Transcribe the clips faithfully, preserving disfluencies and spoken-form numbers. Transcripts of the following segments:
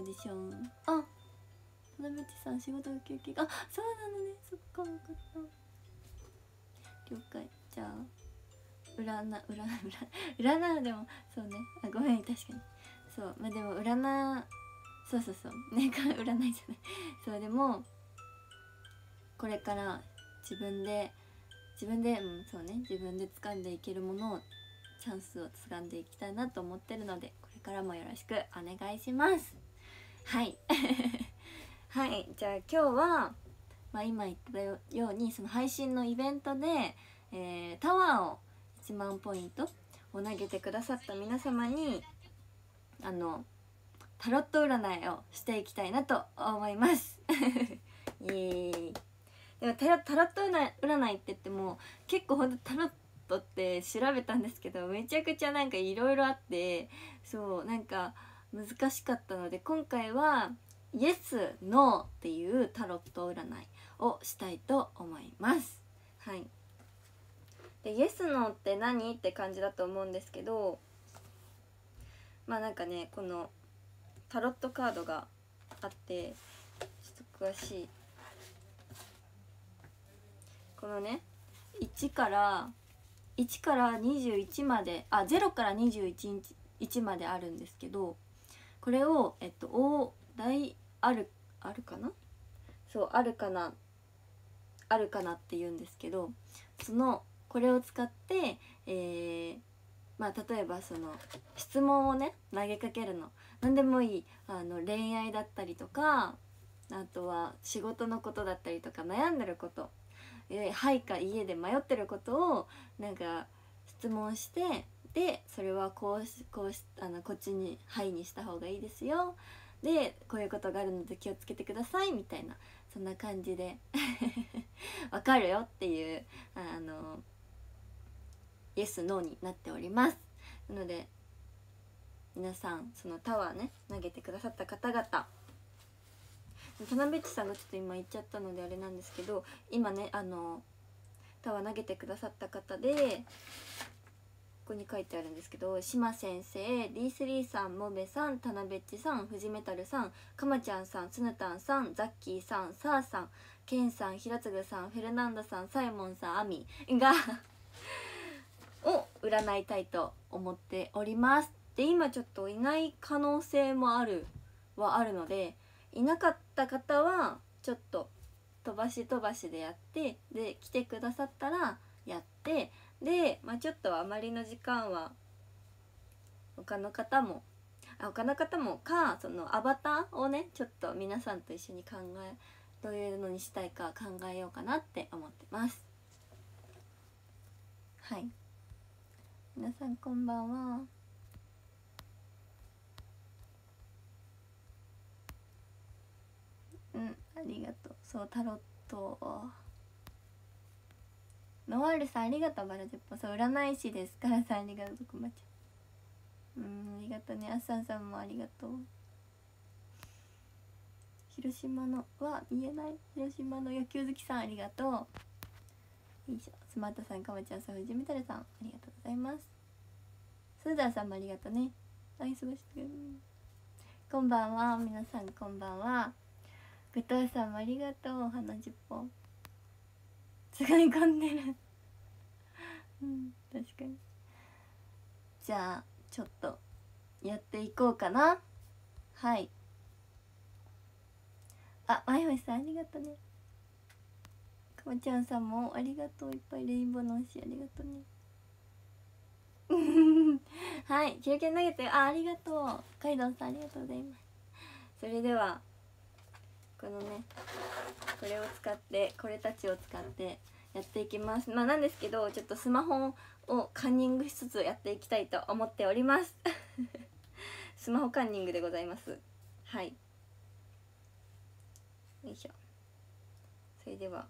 ーディション。あ、花道さん仕事が休憩。あ、そうなのね。そっか、分かった。了解。じゃあ占占占占うでもそうね。あ、ごめん、確かにそう。まあでも占そうそうそうね、占いじゃないそう。でもこれから自分で自分でうんそうね、自分で掴んでいけるものを、チャンスを掴んでいきたいなと思ってるので、これからもよろしくお願いします。はいはい。じゃあ今日は、まあ、今言ったようにその配信のイベントで、えー、タワーをいちまんポイントを投げてくださった皆様にあのタロット占いをしていきたいなと思いますイエーイ。でもタロタロット占いって言っても結構ほんとタロットって調べたんですけど、めちゃくちゃなんかいろいろあって、そうなんか難しかったので、今回はイエス・ノーっていうタロット占いをしたいと思います。はい。でイエス・ノーって何って感じだと思うんですけど、まあなんかね、このタロットカードがあって、ちょっと詳しいこのね、いちからいちからにじゅういちまで、あゼロからにじゅういちまであるんですけど、これをえっと大大あるあるかなそうあるかなあるかなって言うんですけど、そのこれを使って、えー、まあ例えばその質問をね投げかけるの。何でもいい、あの恋愛だったりとか、あとは仕事のことだったりとか、悩んでること、えー、はいか家で迷ってることをなんか質問して、でそれはこうしこうしあのこっちにはいにした方がいいですよ、でこういうことがあるので気をつけてくださいみたいな、そんな感じでわかるよっていうあのイエスノーになっております。なので皆さんそのタワーね投げてくださった方々、田辺っちさんがちょっと今言っちゃったのであれなんですけど、今ねあのタワー投げてくださった方でここに書いてあるんですけど、島先生、ディースリーさん、モベさん、田辺っちさん、藤メタルさん、かまちゃんさん、スヌタンさん、ザッキーさん、サーさん、ケンさん、平次さん、フェルナンダさん、サイモンさん、アミがを占いたいと思っております。で今ちょっといない可能性もあるはあるので、いなかった方はちょっと飛ばし飛ばしでやって、で来てくださったらやって、で、まあ、ちょっとあまりの時間は他の方もあ他の方もか、そのアバターをねちょっと皆さんと一緒に考え、どういうのにしたいか考えようかなって思ってます。はい、皆さんこんばんは。うん、ありがとう。そうタロットノワールさんありがとう。バラジェッポそう占い師ですからさんありがとう。くまちゃんうんありがとうね。あっさんさんもありがとう。広島のは見えない。広島の野球好きさんありがとう。よいしょ。スマートさん、かまちゃんさん、藤メタルさんありがとうございます。スーダーさんもありがとうね。あ、忙しい。こんばんは皆さん、こんばんは。グターさんもありがとう。お花じゅっぽん使い込んでるうん確かに。じゃあちょっとやっていこうかな。はい。あ、まいほしさんありがとうね。かまちゃんさんもありがとう。いっぱいレインボーの推しありがとうねはい、休憩投げて、あ、ありがとう。カイドンさんありがとうございます。それではこのねこれを使ってこれたちを使ってやっていきます。まあなんですけど、ちょっとスマホをカンニングしつつやっていきたいと思っておりますスマホカンニングでございます。はい、よいしょ。それでは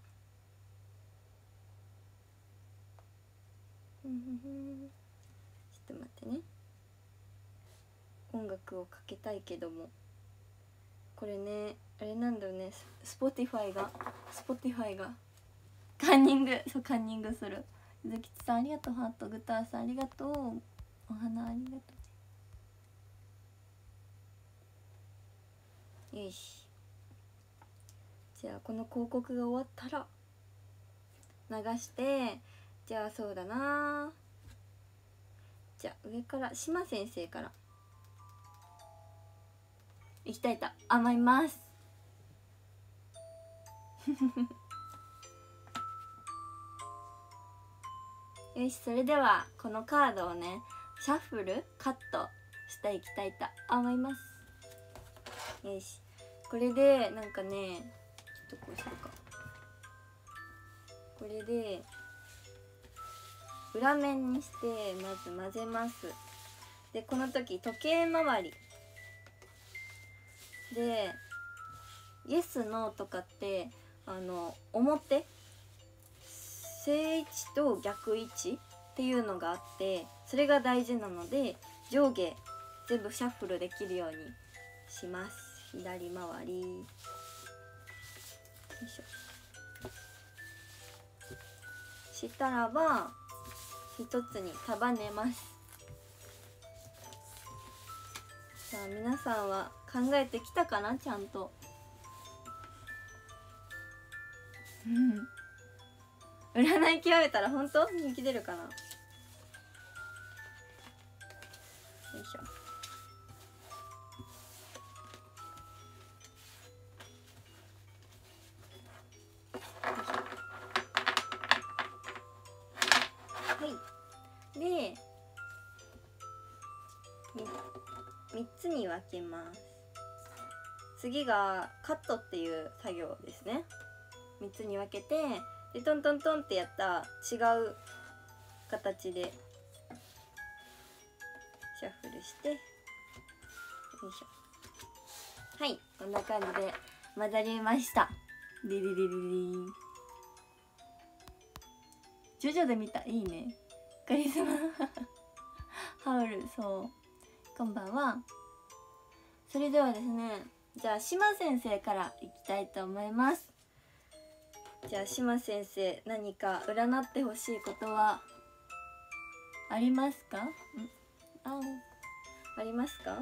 ちょっと待ってね。音楽をかけたいけども、これねあれなんだよね、スポティファイがスポティファイがカンニングそうカンニングする。ゆずきちさんありがとう。ハートグターさんありがとう。お花ありがとう。 よし、じゃあこの広告が終わったら流して、じゃあそうだな、じゃあ上から島先生からいきたいと思いますよし、それではこのカードをねシャッフルカットしていきたいと思います。よし、これでなんかね、ちょっとこうするか、これで裏面にしてまず混ぜます。でこの時時計回りでイエスノーとかってあの表正位置と逆位置っていうのがあって、それが大事なので上下全部シャッフルできるようにします。左回り、よいしょ、したらば一つに束ねます。さあ皆さんは考えてきたかな、ちゃんと。うん占い極めたら本当人気出るかな。よいしょ。はいでみっつに分けます。次がカットっていう作業ですね。みっつに分けて、でトントントンってやった違う形でシャッフルして、よいしょ。はい、こんな感じで混ざりました。リリリリリン。ジョジョで見た、いいね。カリスマハウル、そう、こんばんは。それではですね、じゃあ島先生からいきたいと思います。じゃあ島先生、何か占ってほしいことはありますか？んあありますか？よ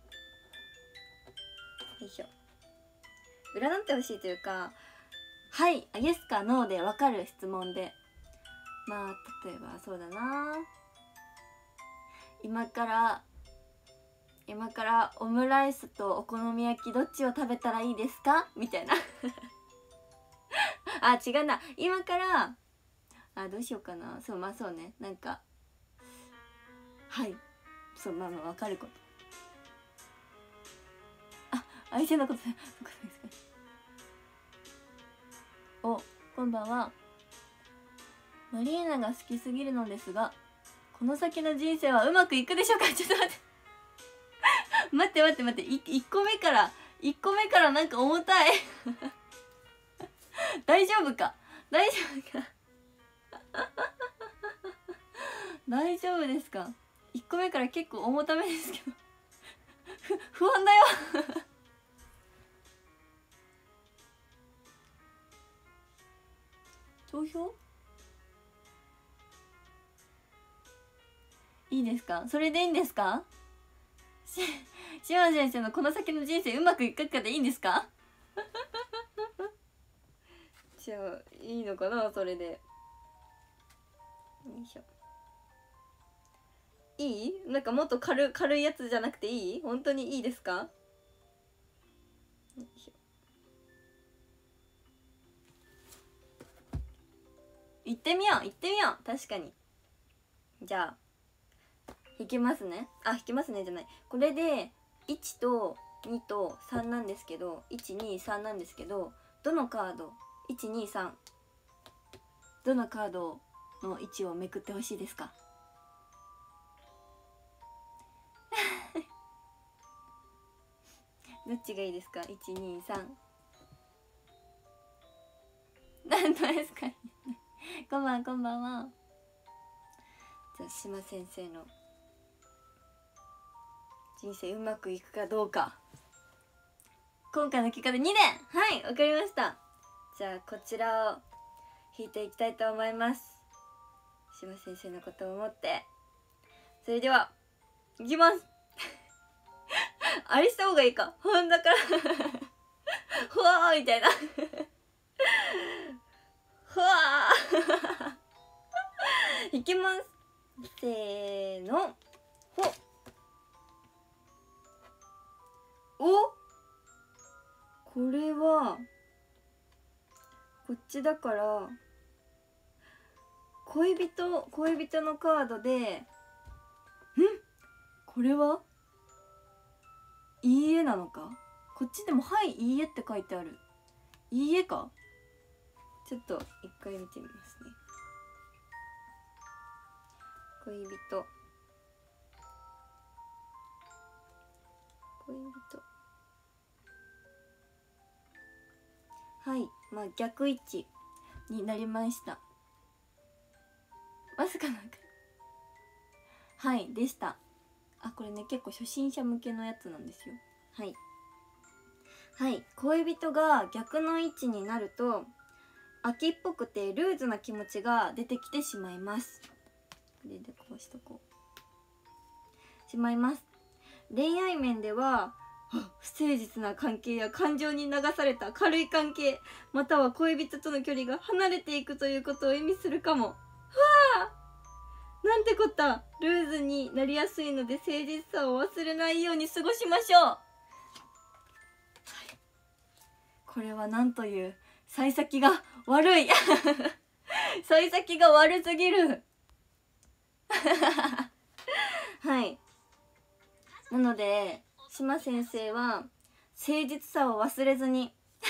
いしょ。占ってほしいというか、はい、イエスかノーで分かる質問で、まあ例えばそうだな、今から今からオムライスとお好み焼きどっちを食べたらいいですかみたいなあ、違うな、今からあ、どうしようかな、そう、まあそうね、なんかはい、そう、まあまあ分かること、あ、相手のことですか。お、こんばんは。マリーナが好きすぎるのですが、この先の人生はうまくいくでしょうか。ちょっと待って待って待って待って、いっこめからいっこめからなんか重たい大丈夫か大丈夫か大丈夫ですか。いっこめから結構重ためですけど不安だよ投票いいですか、それでいいんですか。し島先生のこの先の人生うまくいくかでいいんですかじゃあいいのかな、それで。よいしょ。いい？なんかもっと軽軽いやつじゃなくていい？本当にいいですか？よいしょ。行ってみよう行ってみよう。確かに。じゃあ引きますね。あ、引きますねじゃない、これでいちとにとさんなんですけど、いちにさんなんですけど、どのカードいちにさんどのカードの位置をめくってほしいですかどっちがいいですか。いちにさん何とですかこんばんこんばんは。じゃあ島先生の人生うまくいくかどうか、今回の結果でにねん。はい、わかりました。じゃあこちらを引いていきたいと思います。島先生のことを思って。それではいきますあれした方がいいか、ほんだからみたいなふわーいきます。せーの、ほっ。お、これはこっちだから恋人恋人のカードで、んこれはいいえなのか。こっちでもはいいいえって書いてある。いいえか。ちょっと一回見てみますね。恋人恋人はい、まあ逆位置になりました。わずかなんかはいでした。あ、これね結構初心者向けのやつなんですよ。はいはい、恋人が逆の位置になると秋っぽくてルーズな気持ちが出てきてしまいます。これでこうしとこうしまいます。恋愛面では不誠実な関係や感情に流された軽い関係、または恋人との距離が離れていくということを意味するかも。わあ、なんてこった。ルーズになりやすいので誠実さを忘れないように過ごしましょう。はい、これはなんという幸先が悪い幸先が悪すぎるはいなので島先生は誠実さを忘れずに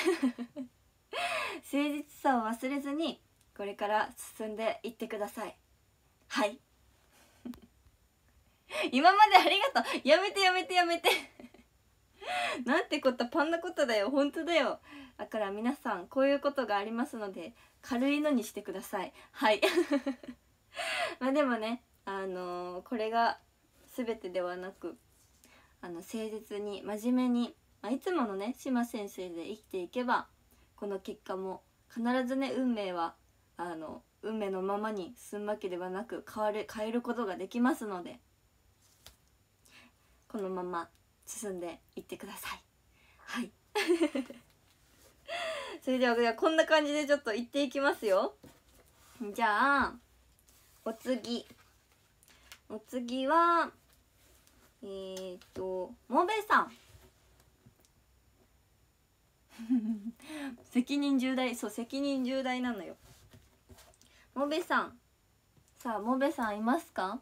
誠実さを忘れずにこれから進んでいってください。はい今までありがとう。やめてやめてやめてなんてこった、パンナコッタだよ。本当だよ。だから皆さんこういうことがありますので軽いのにしてください。はいまあでもね、あのー、これが全てではなく、あの誠実に真面目に、まあ、いつものね島先生で生きていけばこの結果も必ずね、運命はあの運命のままに進むわけではなく変わる変えることができますので、このまま進んでいってください。はいそれではこんな感じでちょっといっていきますよ。じゃあお次お次はえー、っともべさん責任重大。そう、責任重大なのよ。もべさん、さあもべさんいますか。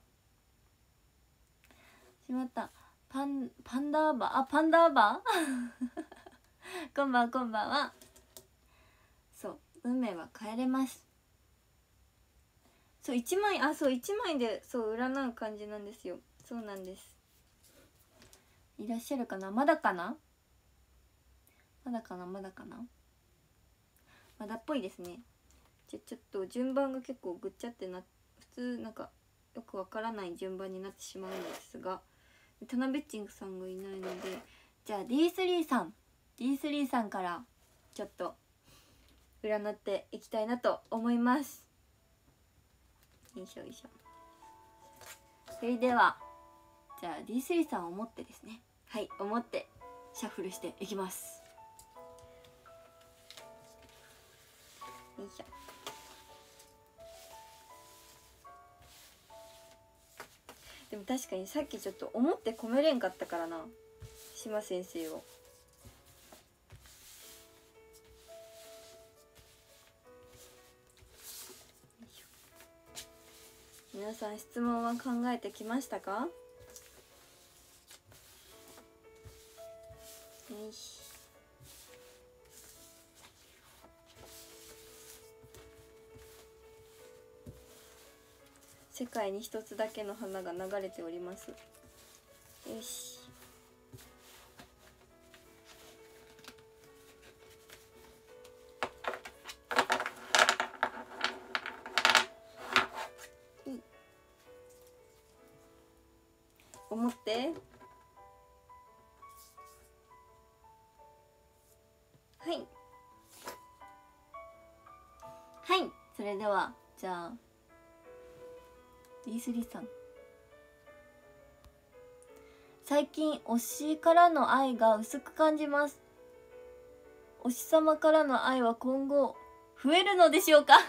しまった。パンパンダーバー、あ、パンダーバーこんばんは、こんばんは。そう、運命は変えれます。そういちまい、あ、そういちまいでそう占う感じなんですよ。そうなんです。いらっしゃるかな。まだかなまだかなまだかなまだっぽいですね。じゃちょっと順番が結構ぐっちゃってな、普通なんかよくわからない順番になってしまうんですが、タナベッチングさんがいないので、じゃあ ディースリー さん ディースリー さんからちょっと占っていきたいなと思います。よいしょよいしょ。それではじゃあ ディースリー さんを持ってですね、はい思ってシャッフルしていきます。よいしょ。でも確かにさっきちょっと思って込めれんかったからな、島先生を。皆さん質問は考えてきましたか。よし。世界に一つだけの花が流れております。よし。思ってはいはい。それではじゃあ ディースリー さん、最近推しからの愛が薄く感じます。 お師様からの愛は今後増えるのでしょうか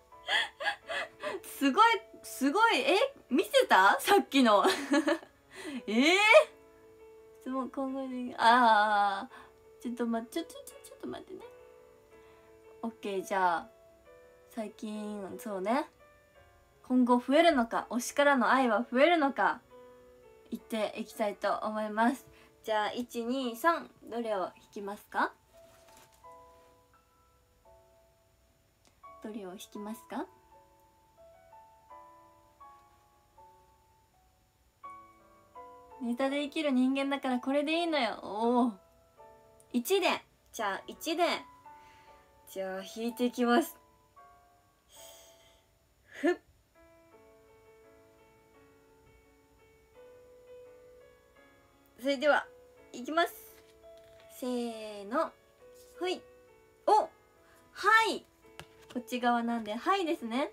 すごいすごい、え見せたさっきのえー、質問考えて、ああちょっと待ってちょちょちょちょっと待ってね。オッケー、じゃあ最近そうね、今後増えるのか、推しからの愛は増えるのか言っていきたいと思います。じゃあいちにさんどれを引きますか？どれを引きますか？ネタで生きる人間だからこれでいいのよ。おお、いちで、じゃあいちで、じゃあ引いていきます。ふっ、それではいきます。せーの、ほい。お、はい、こっち側なんではいですね。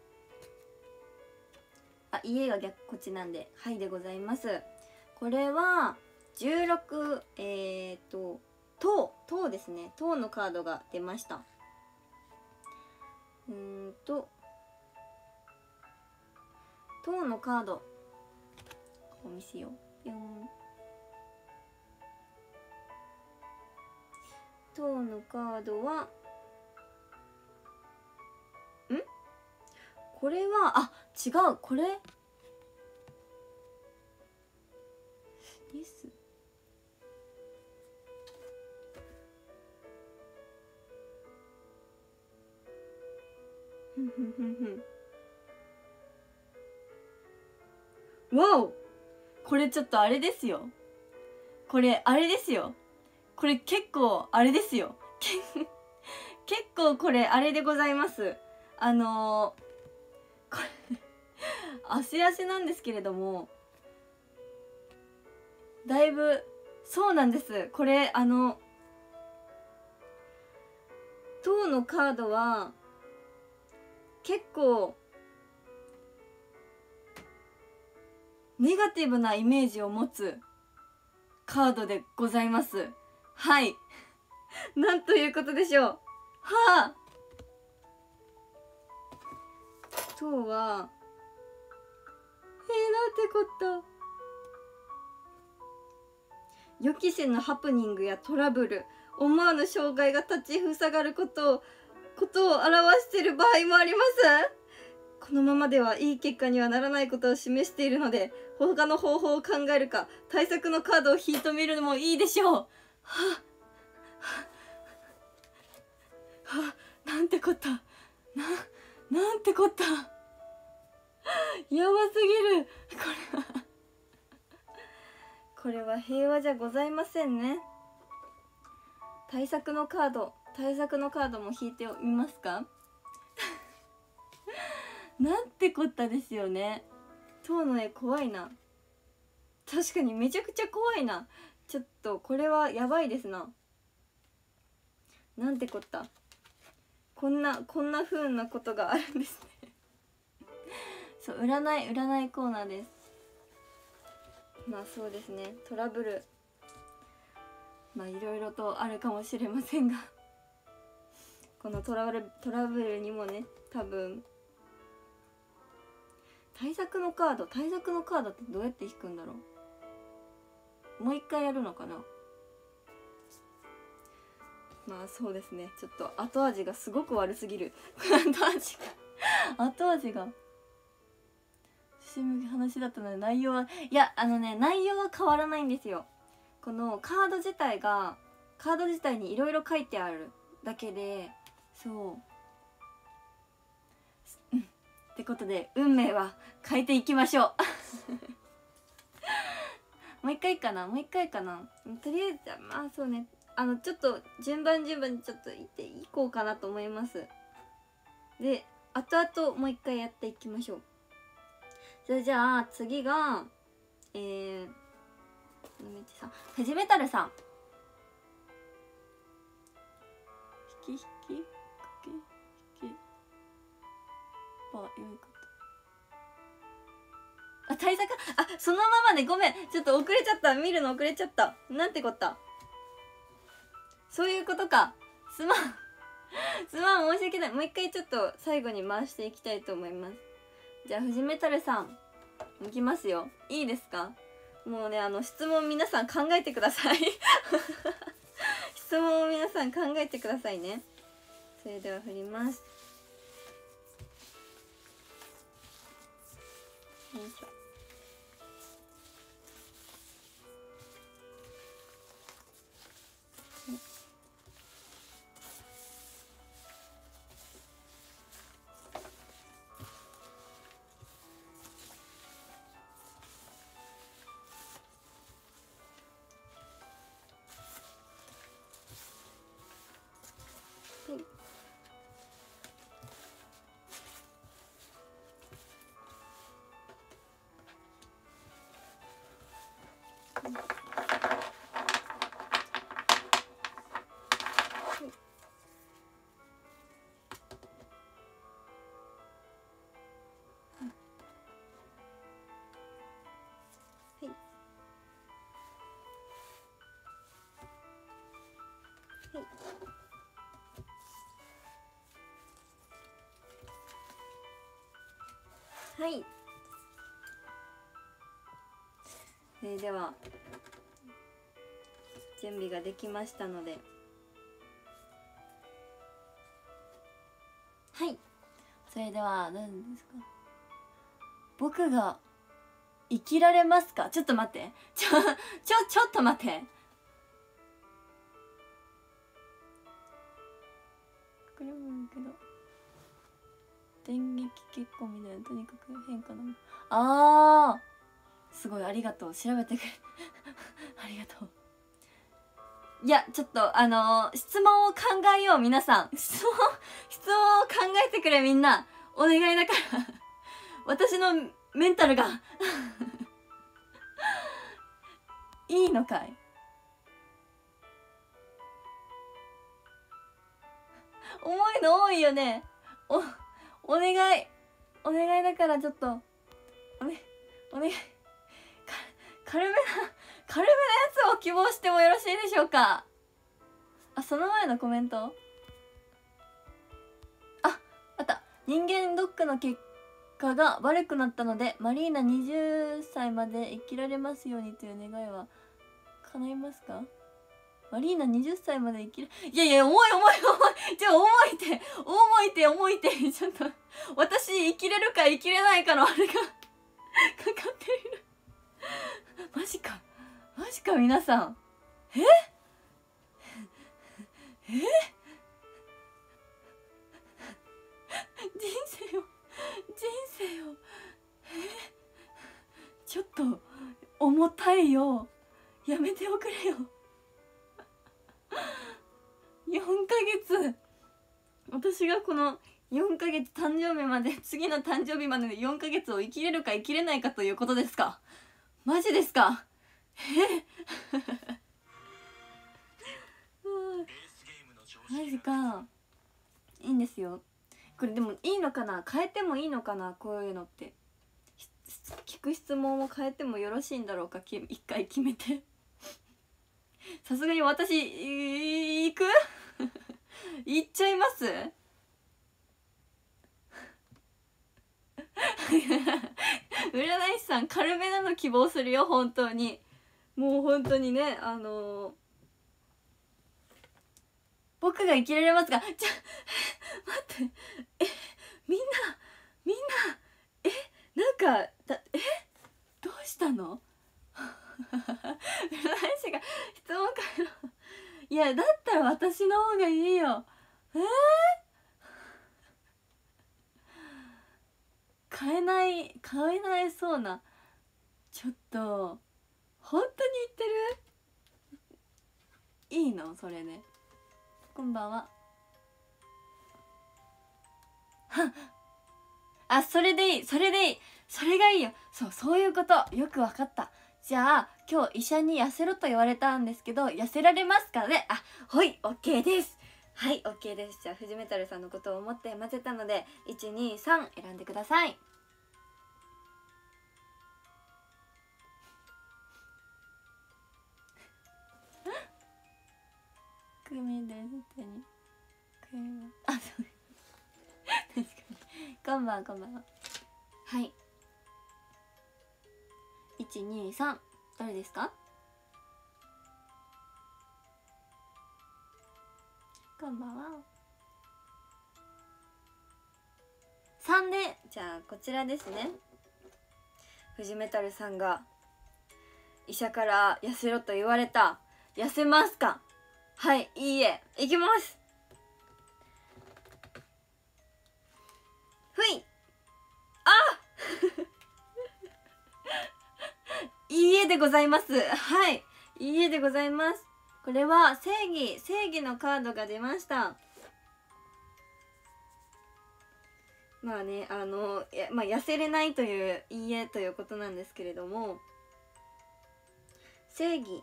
あ、家が逆こっちなんではいでございます。これはじゅうろく、えー、っと塔塔ですね。塔のカードが出ました。うーんと塔のカードお見せよう。ぴょん。塔のカードはんこれはあ違う、これですふんふんふんふん。わお、これちょっとあれですよ。これあれですよ。これ結構あれですよ。結構これあれでございます。あのー、これ汗汗なんですけれども、だいぶそうなんです。これあの塔のカードは結構ネガティブなイメージを持つカードでございます。はいなんということでしょう。はあ、塔はえー、なんてこった。予期せぬハプニングやトラブル、思わぬ障害が立ちふさがることをことを表している場合もあります。このままではいい結果にはならないことを示しているので、他の方法を考えるか対策のカードを引いてみるのもいいでしょう。はあ、はあ、なんてこった。な、なんてこった。やばすぎる。これはこれは平和じゃございませんね。対策のカード、対策のカードも引いてみますかなんてこったですよね。塔の絵怖いな。確かにめちゃくちゃ怖いな。ちょっとこれはやばいですな。なんてこった。こんなこんな風なことがあるんですねそう占い占いコーナーです。まあそうですね、トラブルまあいろいろとあるかもしれませんがこのトラブルトラブルにもね、多分対策のカード対策のカードってどうやって引くんだろう。もう一回やるのかな。まあそうですね、ちょっと後味がすごく悪すぎる後味が後味が進む話だったので、内容はいやあのね内容は変わらないんですよ。このカード自体がカード自体にいろいろ書いてあるだけで、そうってことで運命は変えていきましょうもう一回かなもう一回かなとりあえずまあそうね、あのちょっと順番順番にちょっといっていこうかなと思います。で後々もう一回やっていきましょう。それじゃあ次がえーさんフジメタルさん、引き引きかけ引きばよいかとあ対策あそのままでごめんちょっと遅れちゃった、見るの遅れちゃった。なんてこった。そういうことか。 すまんすまん、申し訳ない。もう一回ちょっと最後に回していきたいと思います。じゃあ藤メタルさんいきますよ。いいですか？もうね、あの質問皆さん考えてください質問を皆さん考えてくださいね。それでは振ります。よいしょ。はい、それでは準備ができましたので、はい、それでは何ですか？僕が生きられますか？ちょっと待って、ちょちょちょっと待って、これもいいけど電撃結婚みたいな、とにかく変化のあーすごい、ありがとう、調べてくれありがとう。いやちょっとあのー、質問を考えよう皆さん、質問質問を考えてくれみんな、お願いだから私のメンタルがいいのかい？重いの多いよね。おお願いお願いだから、ちょっとおねお願い、軽めな軽めなやつを希望してもよろしいでしょうか？あ、その前のコメント、ああった。人間ドックの結果が悪くなったのでマリーナはたちまで生きられますようにという願いは叶いますか？マリーナはたちまで生きる、いやいや、重い重い重い、ちょ重いって重いって重いってちょっと私生きれるか生きれないかのあれがかかってるマジかマジか皆さん、ええ人生を人生をえちょっと重たいよ、やめておくれよよんかげつ、私がこのよんかげつ、誕生日まで、次の誕生日まででよんかげつを生きれるか生きれないかということですか？マジですか？えマジか。いいんですよこれ。でもいいのかな、変えてもいいのかな、こういうのって。聞く質問を変えてもよろしいんだろうか、一回決めてさすがに私行く行っちゃいます占い師さん軽めなの希望するよ、本当に。もう本当にね、あのー、僕が生きられますが、じゃ待って、えみんなみんなえなんかだえどうしたの占い師が質問変えろ。いやだったら私の方がいいよ。えー、変えない変えないそうな、ちょっと本当に言ってる？いいのそれね。こんばんは。はあ、それでいいそれでいいそれがいいよ。そうそういうこと、よくわかった。じゃあ今日医者に痩せろと言われたんですけど、痩せられますかね？あ、ほい OK です。はい OK です。じゃあ藤メタルさんのことを思って混ぜたのでいちにさん選んでください。組で絶対にあ、そう確かにこんばんはこんばんは。はい、いちにさん誰ですか？こんばんは。さんで、じゃあこちらですね。フジメタルさんが医者から痩せろと言われた。痩せますか？はい、いいえ、いきます。ふいあいいえでございます。はい、いいえでございます。これは正義正義のカードが出ました。まあね、あのや、まあ、痩せれないといういいえということなんですけれども、正義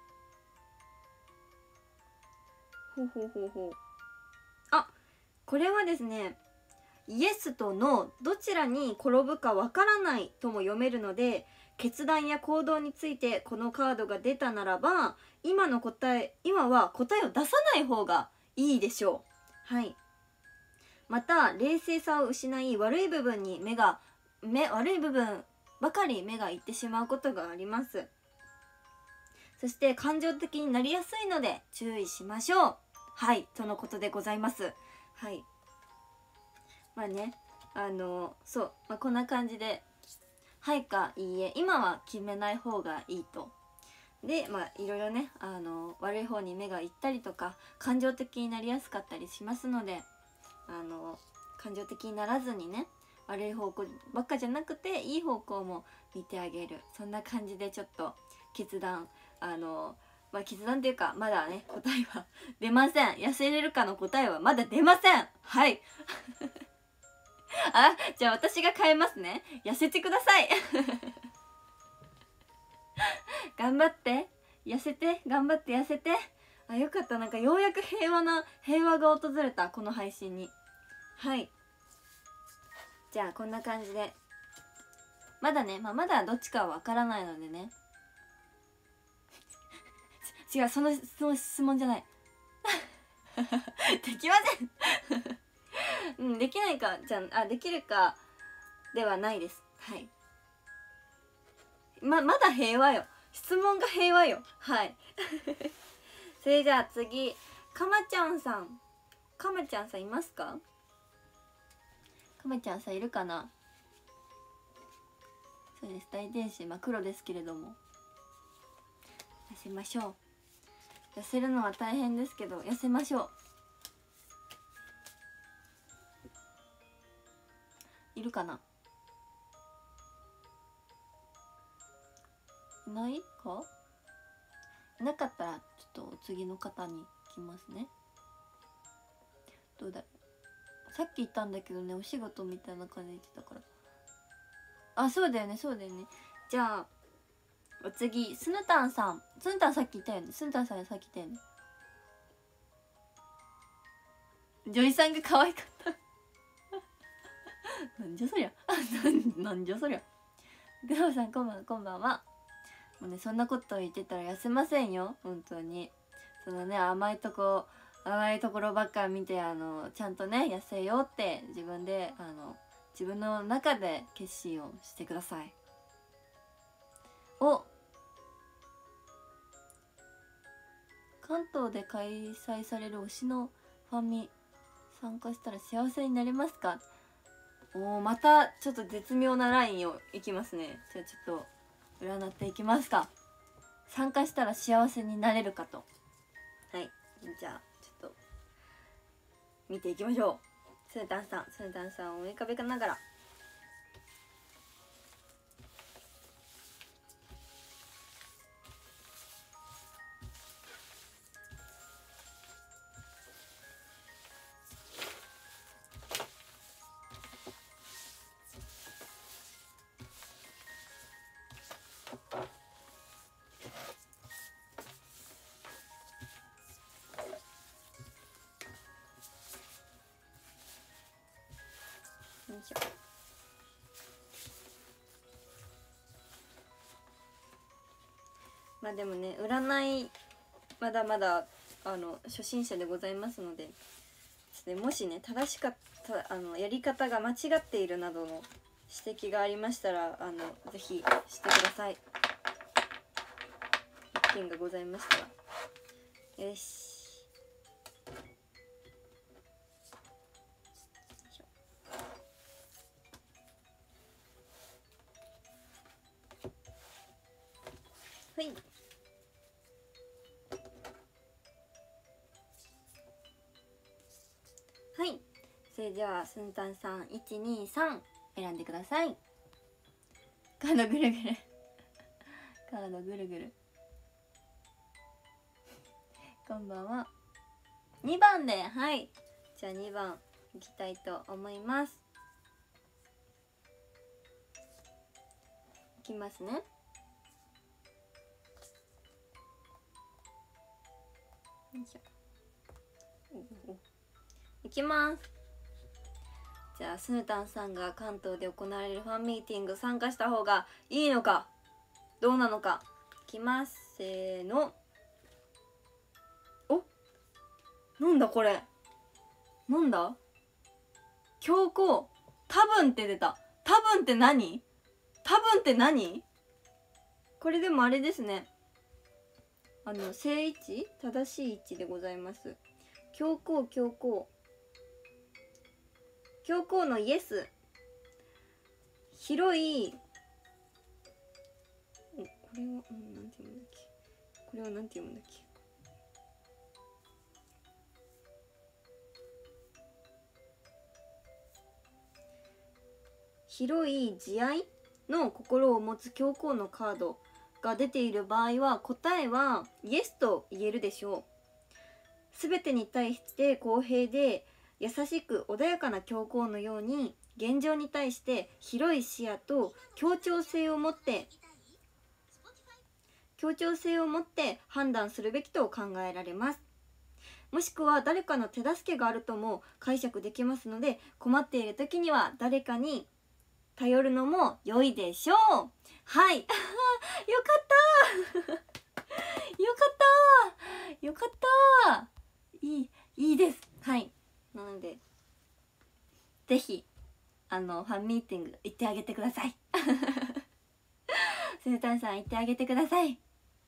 ほうほうほうほうあ、これはですね、イエスとノーどちらに転ぶかわからないとも読めるので、決断や行動についてこのカードが出たならば、今の答え今は答えを出さない方がいいでしょう。はい。また冷静さを失い、悪い部分に目が目悪い部分ばかり目がいってしまうことがあります。そして感情的になりやすいので注意しましょう。はい、とのことでございます。はい、まあね、あのそう、まあ、こんな感じではいかいいえ、今は決めない方がいいと。でまあいろいろね、あの悪い方に目がいったりとか感情的になりやすかったりしますので、あの感情的にならずにね、悪い方向ばっかじゃなくていい方向も見てあげる、そんな感じでちょっと決断、あのまあ決断っていうか、まだね答えは出ません。痩せれるかの答えはまだ出ません。はいあ、じゃあ私が変えますね。痩せてください頑張って痩せて、頑張って痩せて。あ、よかった。なんかようやく平和な平和が訪れた、この配信に。はい、じゃあこんな感じで、まだね、まあ、まだどっちかはわからないのでね違う、そのその質問じゃないできませんうん、できないかじゃあ、できるかではないです。はい、ままだ平和よ、質問が平和よ。はいそれじゃあ次、かまちゃんさん、かまちゃんさんいますか？かまちゃんさんいるかな？そうです、大天使、まあ黒ですけれども痩せましょう。痩せるのは大変ですけど痩せましょう。いるかな？いないか？いなかったらちょっと次の方に行きますね。どうだろう、さっき言ったんだけどね、お仕事みたいな感じで言ってたから。あ、そうだよねそうだよね。じゃあお次、スヌタンさん。スヌタンさっき言ったよね。スヌタンさんさっき言ったよね。女医さんが可愛かったなんじゃそりゃなんじゃそりゃ。グローさんこんばんは、こんばんは。もうね、そんなこと言ってたら痩せませんよ、本当に。そのね、甘いとこ甘いところばっか見て、あのちゃんとね痩せようって自分で、あの自分の中で決心をしてください。お、関東で開催される推しのファミ参加したら幸せになれますか？おお、またちょっと絶妙なラインをいきますね。じゃあちょっと占っていきますか。参加したら幸せになれるかと。はい、じゃあちょっと見ていきましょう。スータンさん、スータンさんを思い浮かべながら。よいしょ。まあでもね、占いまだまだあの初心者でございますので、 ね、もしね正しかったあのやり方が間違っているなどの指摘がありましたら、あのぜひしてください。意見がございましたら。よし。はい。はい。それではスンタンさんいちにさん選んでください。カードぐるぐるカードぐるぐるこんばんは。にばんで、はい、じゃあにばんいきたいと思います。いきますね。よいしょ。おおいきます。じゃあスヌタンさんが関東で行われるファンミーティング参加した方がいいのかどうなのか、いきます。せーの。お、なんだこれ、なんだ、強行、多分って出た。多分って何、多分って何、これでもあれですね、あの正位置、正しい位置でございます。強行強行強行のイエス、広い、これは、うん、なんて読むんだっけ、これはなんて読むんだっけ、広い慈愛の心を持つ教皇のカードが出ている場合は、答えはイエスと言えるでしょう。すべてに対して公平で優しく穏やかな教皇のように、現状に対して広い視野と協調性を持って協調性を持って判断するべきと考えられます。もしくは誰かの手助けがあるとも解釈できますので、困っている時には誰かに頼るのも良いでしょう。はいよかったよかったよかったいいいいです。はい、なのでぜひあのファンミーティング行ってあげてくださいスータンさん行ってあげてください。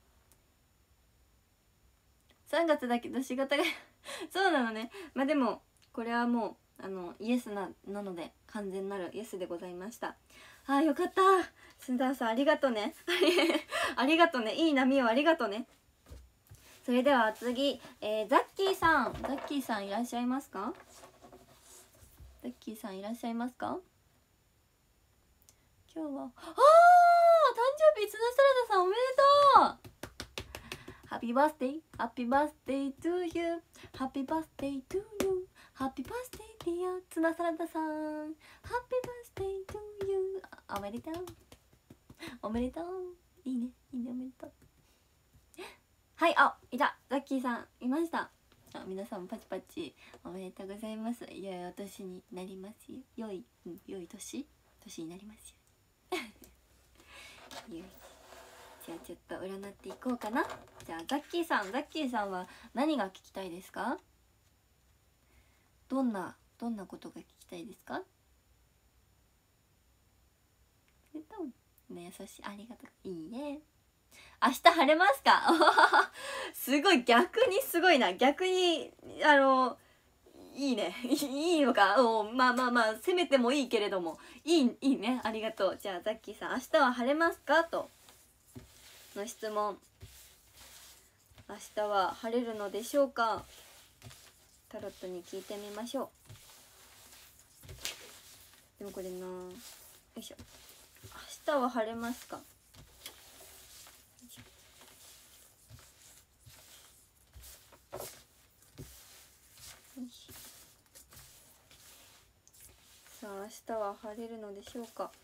さんがつだけど仕事がそうなのね。まあでもこれはもうあのイエスななので完全なるイエスでございました。あーよかった、スンダンさんありがとねありがとね、いい波をありがとね。それでは次、えー、ザッキーさん、ザッキーさんいらっしゃいますか？ザッキーさんいらっしゃいますか？今日はあー誕生日、津田サラダさんおめでとう。Happy birthday, happy birthday to you, happy birthday to you, happy birthday dear 津田サラダさん、 Happy birthday to you。 おめでとうおめでとう、いいねいいね、おめでとう。はい、あ、いた、ザッキーさんいました。あ、皆さんパチパチおめでとうございます。良いお年になりますよ。良い、うん、良い年年になりますよよし、じゃあちょっと占っていこうかな。じゃあザッキーさん、ザッキーさんは何が聞きたいですか？どんなどんなことが聞きたいですか？えっとね、優しい、ありがとう、いいね。明日晴れますか？すごい、逆にすごいな、逆にあのいいねいいのか、おまあまあまあ攻めてもいいけれども、いいいいね、ありがとう。じゃあザッキーさん、明日は晴れますかとの質問。明日は晴れるのでしょうか？タロットに聞いてみましょう。でもこれな、よいしょ、明日は晴れますか？さあ明日は晴れるのでしょうか？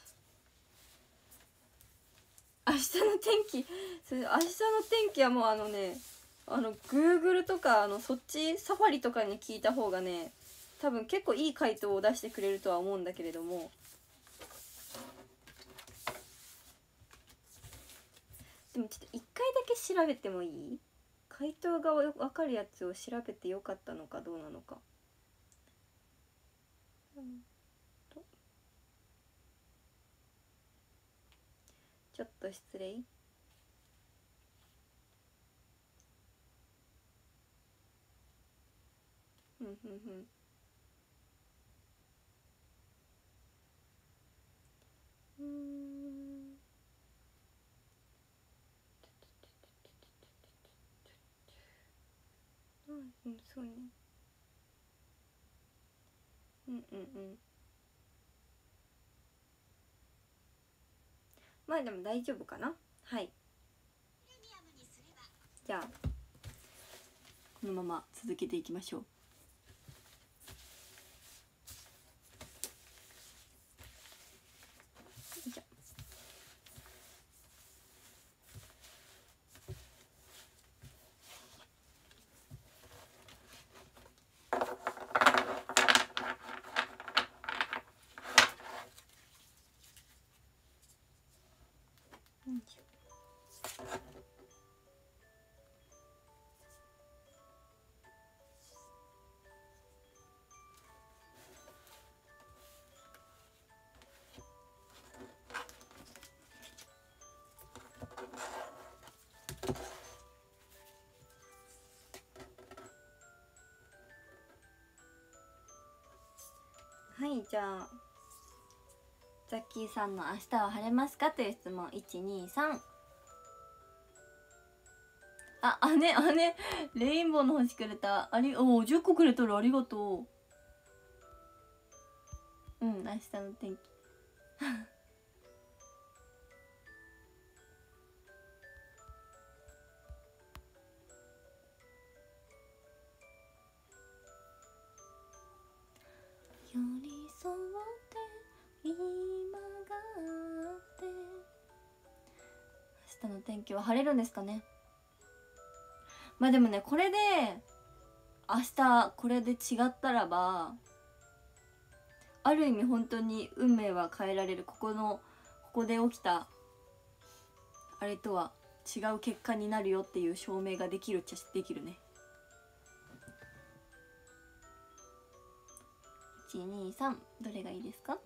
明日の天気、それ明日の天気はもうあのね、あの Google とかあのそっちサファリとかに聞いた方がね、多分結構いい回答を出してくれるとは思うんだけれども、でもちょっと一回だけ調べてもいい？回答が分かるやつを調べてよかったのかどうなのか。 ちょっと失礼。ふんふんふん。うん。うん、そうね。うんうんうん。まあでも大丈夫かな。はい。じゃあこのまま続けていきましょう。じゃよいしょ。はい、じゃあザッキーさんの「明日は晴れますか?」という質問。いちにさん。あ、姉姉レインボーの星くれた。ありおおじゅっこくれとる。ありがとう。うん、明日の天気寄り添って今があって。明日の天気は晴れるんですかね。まあでもね、これで明日これで違ったらば、ある意味本当に運命は変えられる。ここのここで起きたあれとは違う結果になるよっていう証明ができるっちゃできるね。いちにさん、どれがいいですか。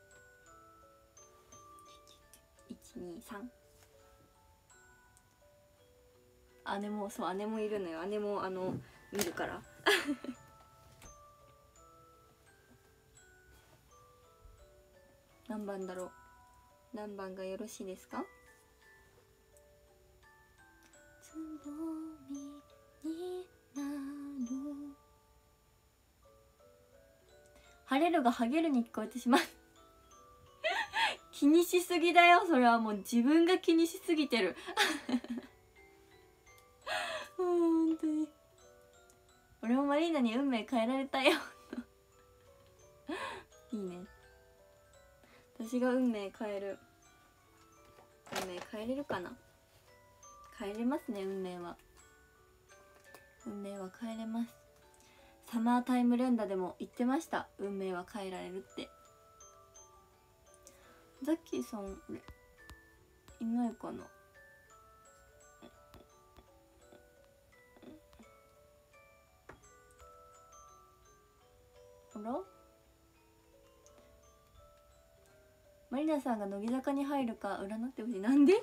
いちにさん。姉もそう姉もいるのよ。姉もあの見るから何番だろう。何番がよろしいですか。つぼみになる。晴れるがハゲるに聞こえてしまう気にしすぎだよ。それはもう自分が気にしすぎてる本当に俺もマリーナに運命変えられたよいいね。私が運命変える。運命変えれるかな。変えれますね。運命は運命は変えれます。サマータイム連打でも言ってました。運命は変えられるって。ザッキーさんいないかな。あら、マリナさんが乃木坂に入るか占ってほしい。なんで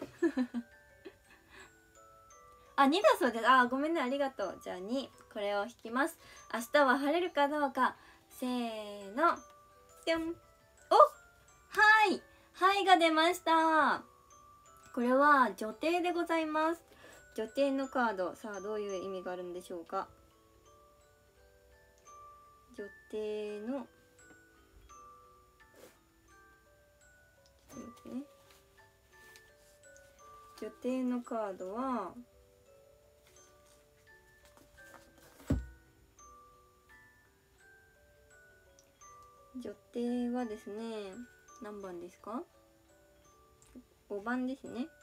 あ、にだそうです。あ、ごめんね、ありがとう。じゃあに、これを引きます。明日は晴れるかどうか。せーの。ぴょん。お、はいはいが出ました。これは女帝でございます。女帝のカード。さあ、どういう意味があるんでしょうか。女帝のちょっと待ってね。女帝のカードは女帝はですね、何番ですか。ごばんですね。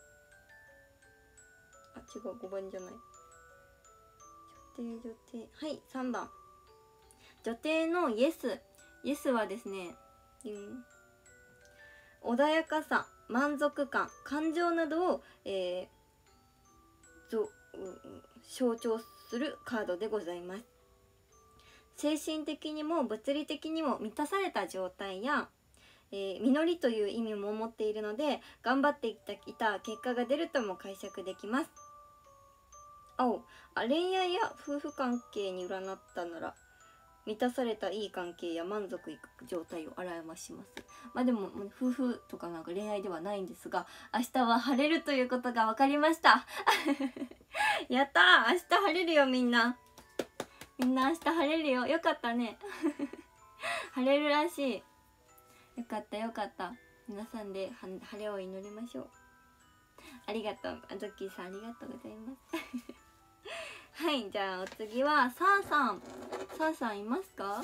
あ、違う、ごばんじゃない。女帝女帝、はい、さんばん。女帝のイエス。イエスはですね、うん、穏やかさ、満足感、感情などを、えー、象徴するカードでございます。 精神的にも物理的にも満たされた状態や、えー、実りという意味も持っているので、頑張っていたいた結果が出るとも解釈できます。青、あ、恋愛や夫婦関係に占ったなら満たされたいい関係や満足いく状態を表します。まあでも夫婦とかなんか恋愛ではないんですが、明日は晴れるということが分かりましたやったー、明日晴れるよ。みんなみんな明日晴れるよ。よかったね晴れるらしい。よかったよかった。皆さんで晴れを祈りましょう。ありがとう、ゾッキーさんありがとうございますはい、じゃあお次はサーさん。サーさんいますか？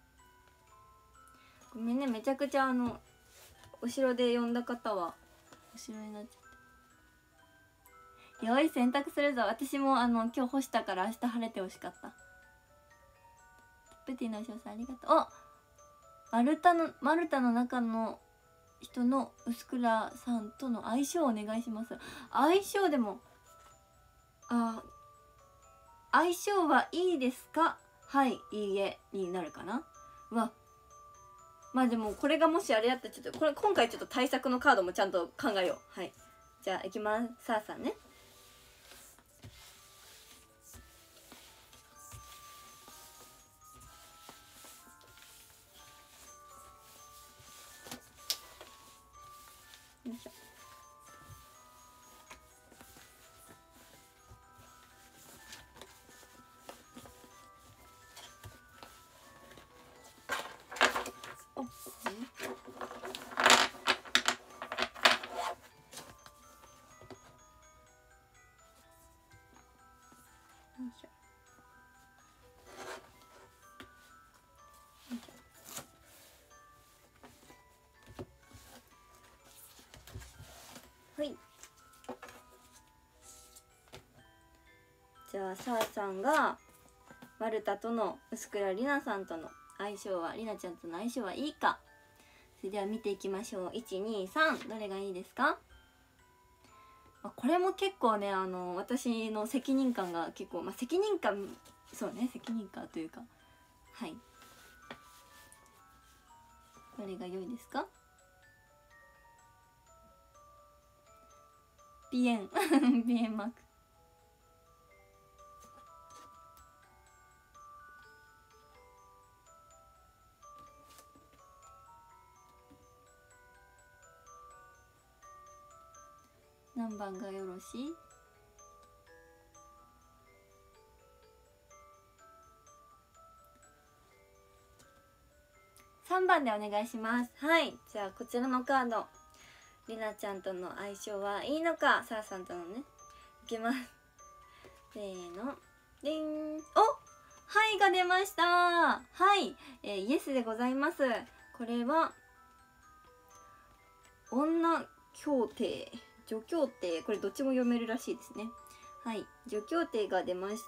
ごめんね、めちゃくちゃあの後ろで呼んだ方は後ろになっちゃって。よい、洗濯するぞ。私もあの今日干したから明日晴れてほしかった。プティのお嬢さんありがとう。お、マルタのマルタの中の人の薄倉さんとの相性をお願いします。相性でも、あ、相性はいいですか？はい、いいえになるかな。わ、まあでもこれがもしあれだったらちょっとこれ今回ちょっと対策のカードもちゃんと考えよう。はい、じゃあいきます。さあさんね。よいしょ。おっ、はい、じゃあさあさんがマルタとの薄倉りなさんとの相性は、りなちゃんとの相性はいいか。それでは見ていきましょう。いちにさん、どれがいいですか？これも結構ね、あの私の責任感が結構、まあ、責任感、そうね、責任感というか、はい、どれが良いですか？鼻炎鼻炎マーク。何番がよろしい？さんばんでお願いします。はい、じゃあこちらのカード、りなちゃんとの相性はいいのか、さあさんとのね、いきます。せーの、でん、お、はいが出ました。はい、えー、イエスでございます。これは女協定、女協定、これどっちも読めるらしいですね。はい、女協定が出ました。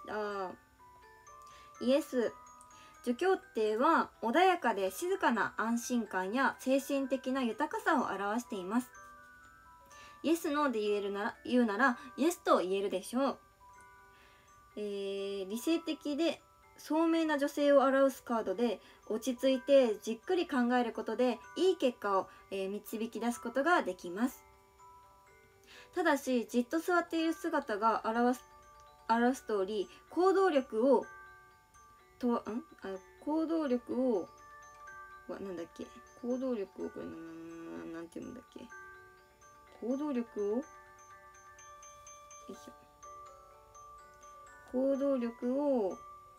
イエス。女協定は穏やかで静かな安心感や精神的な豊かさを表しています。イエスノーで言えるなら言うならイエスと言えるでしょう。えー、理性的で聡明な女性を表すカードで、落ち着いてじっくり考えることでいい結果を、えー、導き出すことができます。ただしじっと座っている姿が表す表す通り、行動力をとんあ行動力をわなんだっけ行動力をこれななんていうんだっけ行動力をよいしょ行動力を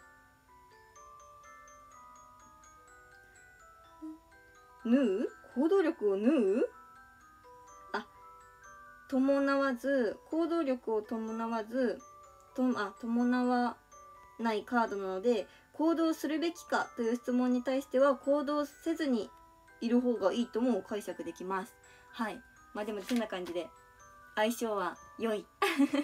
縫う行動力を縫うあ伴わず行動力を伴わずとあ伴わないカードなので、行動するべきかという質問に対しては行動せずにいる方がいいとも解釈できます。はい、まあでもそんな感じで相性は良い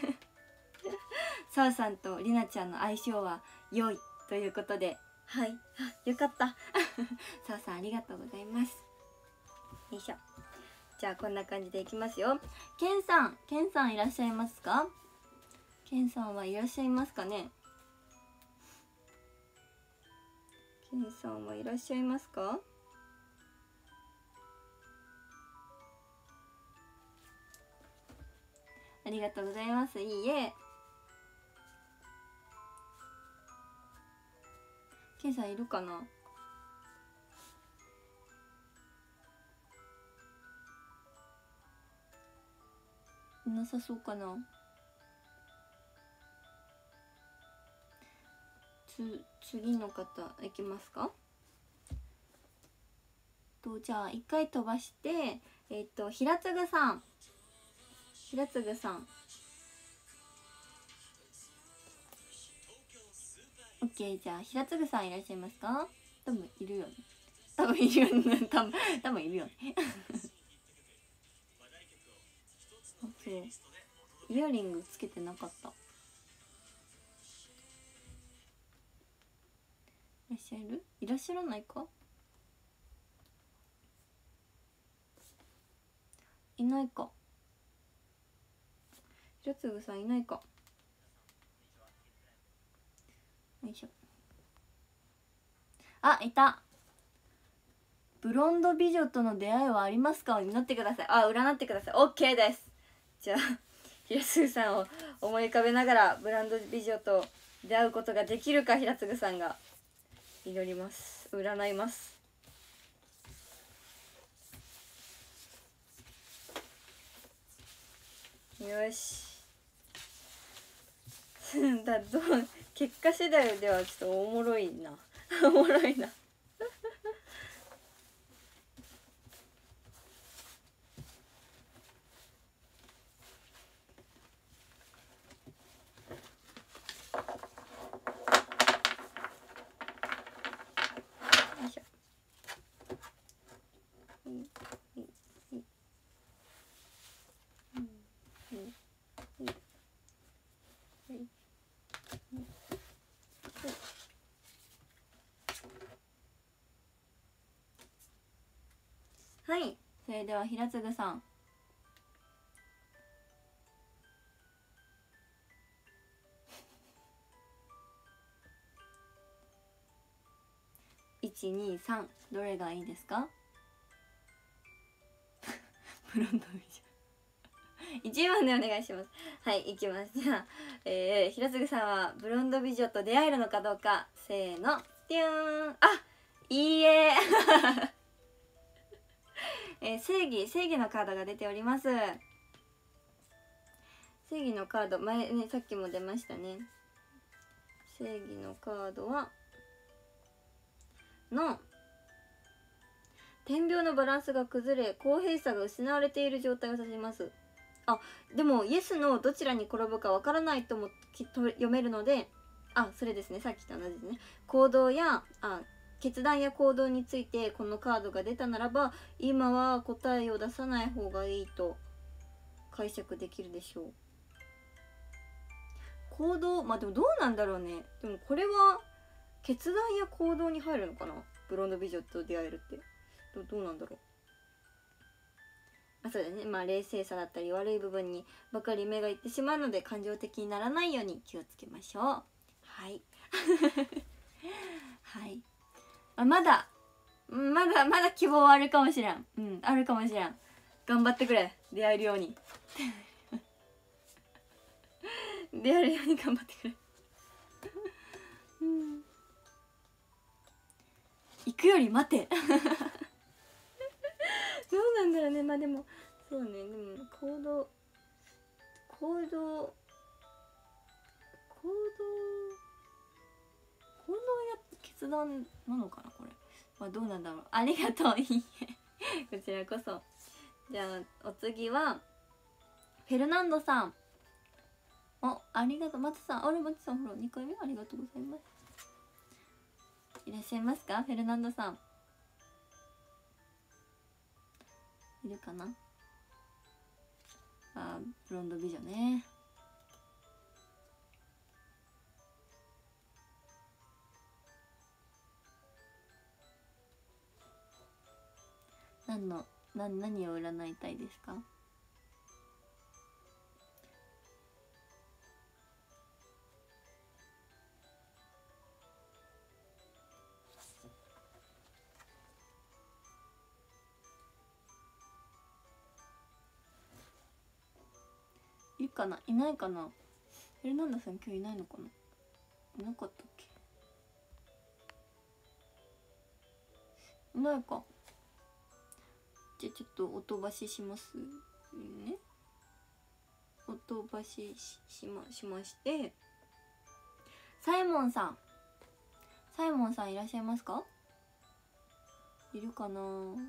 さあさんとりなちゃんの相性は良いということで、はい、あ、よかったさあさんありがとうございます。よいしょ。じゃあこんな感じでいきますよ。けんさん、けんさんいらっしゃいますか？けんさんはいらっしゃいますかね？ ケンさんはいらっしゃいますか？ありがとうございます。いいえ。ケンさんいるかな？いなさそうかな。つ次の方いきますか？とじゃあ一回飛ばして、えっと平継さん、平継さん、オッケー。じゃあ平継さんいらっしゃいますか？多分いるよね。多分いるよね。多分多分いるよね。オッケー。イヤリングつけてなかった。いらっしゃる？いらっしゃらないか？いないか。平継さんいないか。よいしょ。あ、いた。ブロンド美女との出会いはありますかを祈ってください。あ、占ってください。 OK です。じゃあ平継さんを思い浮かべながらブランド美女と出会うことができるか、平継さんが祈ります。占います。よしだどう結果次第ではちょっとおもろいなおもろいなはい、それでは平継さんいちにさんどれがいいですか？ブロンド美女いちばんでお願いします。はい、いきます。じゃあ、えー、平継さんはブロンド美女と出会えるのかどうか、せーの、ピューン。あ、いいええー、正義正義のカードが出ております。正義のカード、前ね、さっきも出ましたね。正義のカードはの点描のバランスが崩れ、公平さが失われている状態を指します。あ、でもイエスのどちらに転ぶかわからないともきっと読めるので、あ、それですね、さっきと同じですね。行動やあ決断や行動についてこのカードが出たならば、今は答えを出さない方がいいと解釈できるでしょう。行動、まあでもどうなんだろうね。でもこれは決断や行動に入るのかな、ブロンド美女と出会えるって。 ど, どうなんだろう。あ、そうだね。まあ冷静さだったり悪い部分にばかり目がいってしまうので、感情的にならないように気をつけましょう。はいはい、あ、まだまだまだ希望はあるかもしれん。うん、あるかもしれん。頑張ってくれ、出会えるように出会えるように頑張ってくれうん、行くより待てどうなんだろうね。まあでもそうね、でも行動行動行動行動や決断なのかなこれ。まあどうなんだろう。ありがとういいえこちらこそ。じゃあお次はフェルナンドさん。お、ありがとう。松さん、あれ松さん、ほらにかいめありがとうございます。いらっしゃいますか、フェルナンドさん。いるかな。あ、ブロンド美女ね。何の何何を占いたいですか？ かな、いないかな。フェルナンダさん今日いないのかな、いなかったっけ、いないか。じゃあちょっと音飛ばししますね。音飛ばし し, し, ま, しまして、サイモンさん、サイモンさんいらっしゃいますか、いるかな。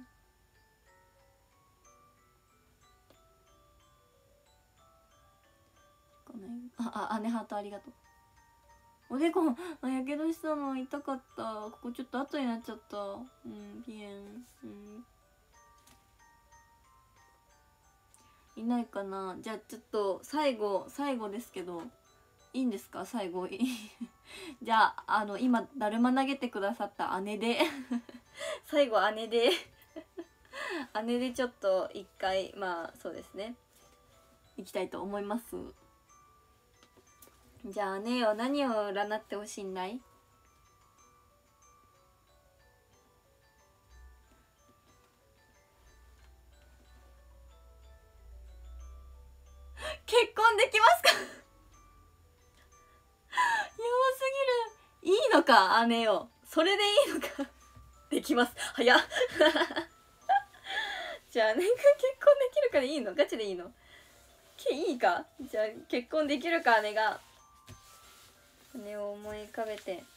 ああ、姉ハートありがとう。おでこやけどしたの痛かった。ここちょっと後になっちゃった。うんピエン、うん、いないかな。じゃあちょっと最後最後ですけどいいんですか、最後じゃああの今だるま投げてくださった姉で最後姉で姉でちょっと一回、まあそうですね、いきたいと思います。じゃあ姉よ、何を占ってほしいんだい。結婚できますかやばすぎる。いいのか姉よ、それでいいのかできます、早っじゃあ姉が結婚できるからいいの、ガチでいいの、いいか。じゃあ結婚できるか姉が。姉を思い浮かべて、よ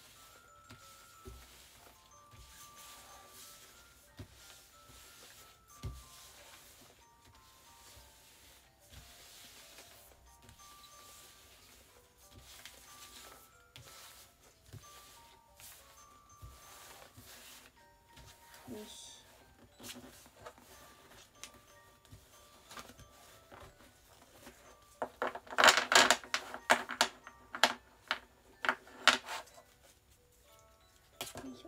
し。よいしょ。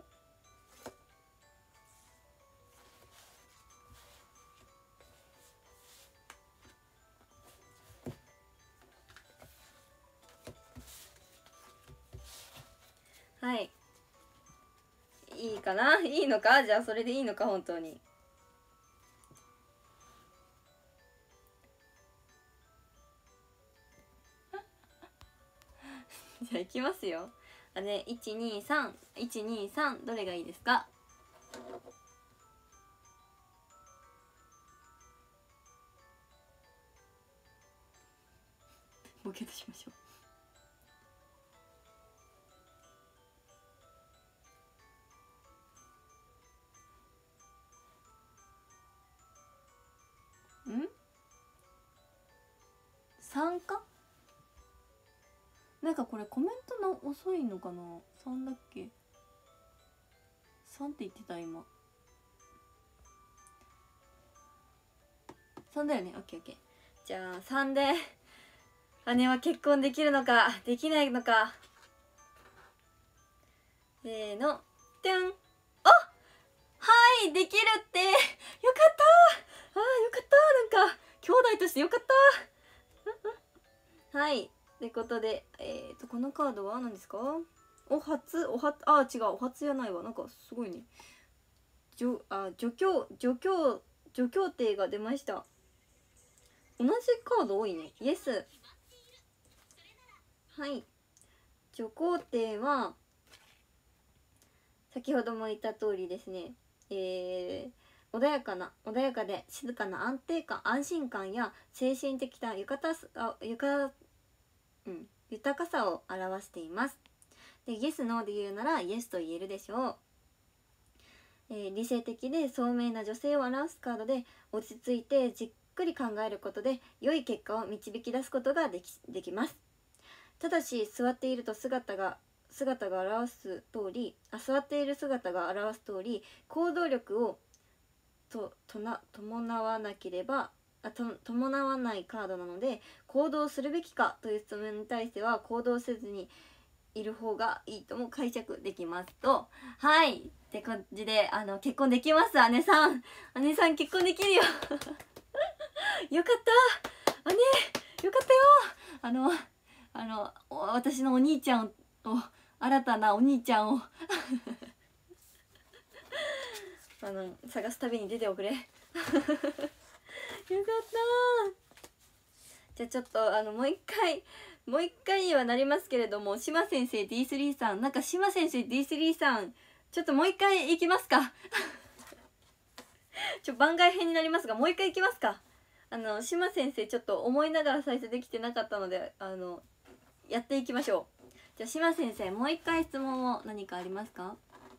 はい、いいかな、いいのか。じゃあそれでいいのか本当に。じゃあいきますよ。あね、いちにさん、いちにさん、どれがいいですか。ボケとしましょう。んさんか。なんかこれコメントの遅いのかな。さんだっけ、さんって言ってた今。さんだよね。オッケーオッケー。じゃあさんで姉は結婚できるのかできないのか。せーの、てん。あ、はいできるって、よかった。あーよかった、なんか兄弟としてよかったはい、ということで、えっとこのカードは何ですか。お初、お初、あ違う、お初じゃないわ。なんかすごいね。助あ助教助教助教廷が出ました。同じカード多いね。イエス。はい、助教廷は先ほども言った通りですね、えー、穏やかな穏やかで静かな安定感、安心感や精神的なゆかたすあゆか、うん、豊かさを表しています。でイエスノーで言うならイエスと言えるでしょう。えー、理性的で聡明な女性を表すカードで、落ち着いてじっくり考えることで良い結果を導き出すことができ、できます。ただし座っていると姿が姿が表す通りあ座っている姿が表す通り行動力をととな伴わなければあと伴わないカードなので、行動するべきかという質問に対しては行動せずにいる方がいいとも解釈できますと。はいって感じで、あの結婚できます。姉さん姉さん結婚できるよよかった姉、よかったよ。あのあの私のお兄ちゃんを、新たなお兄ちゃんをあの探す旅に出ておくれよかった。 じゃあちょっとあのもう一回もう一回にはなりますけれども、島先生 ディースリー さん、なんか島先生 ディースリー さん、ちょっともう一回いきますかちょ番外編になりますが、もう一回いきますか。あの島先生ちょっと思いながら再生できてなかったので、あのやっていきましょう。じゃあ島先生、もう一回質問を何かありますか？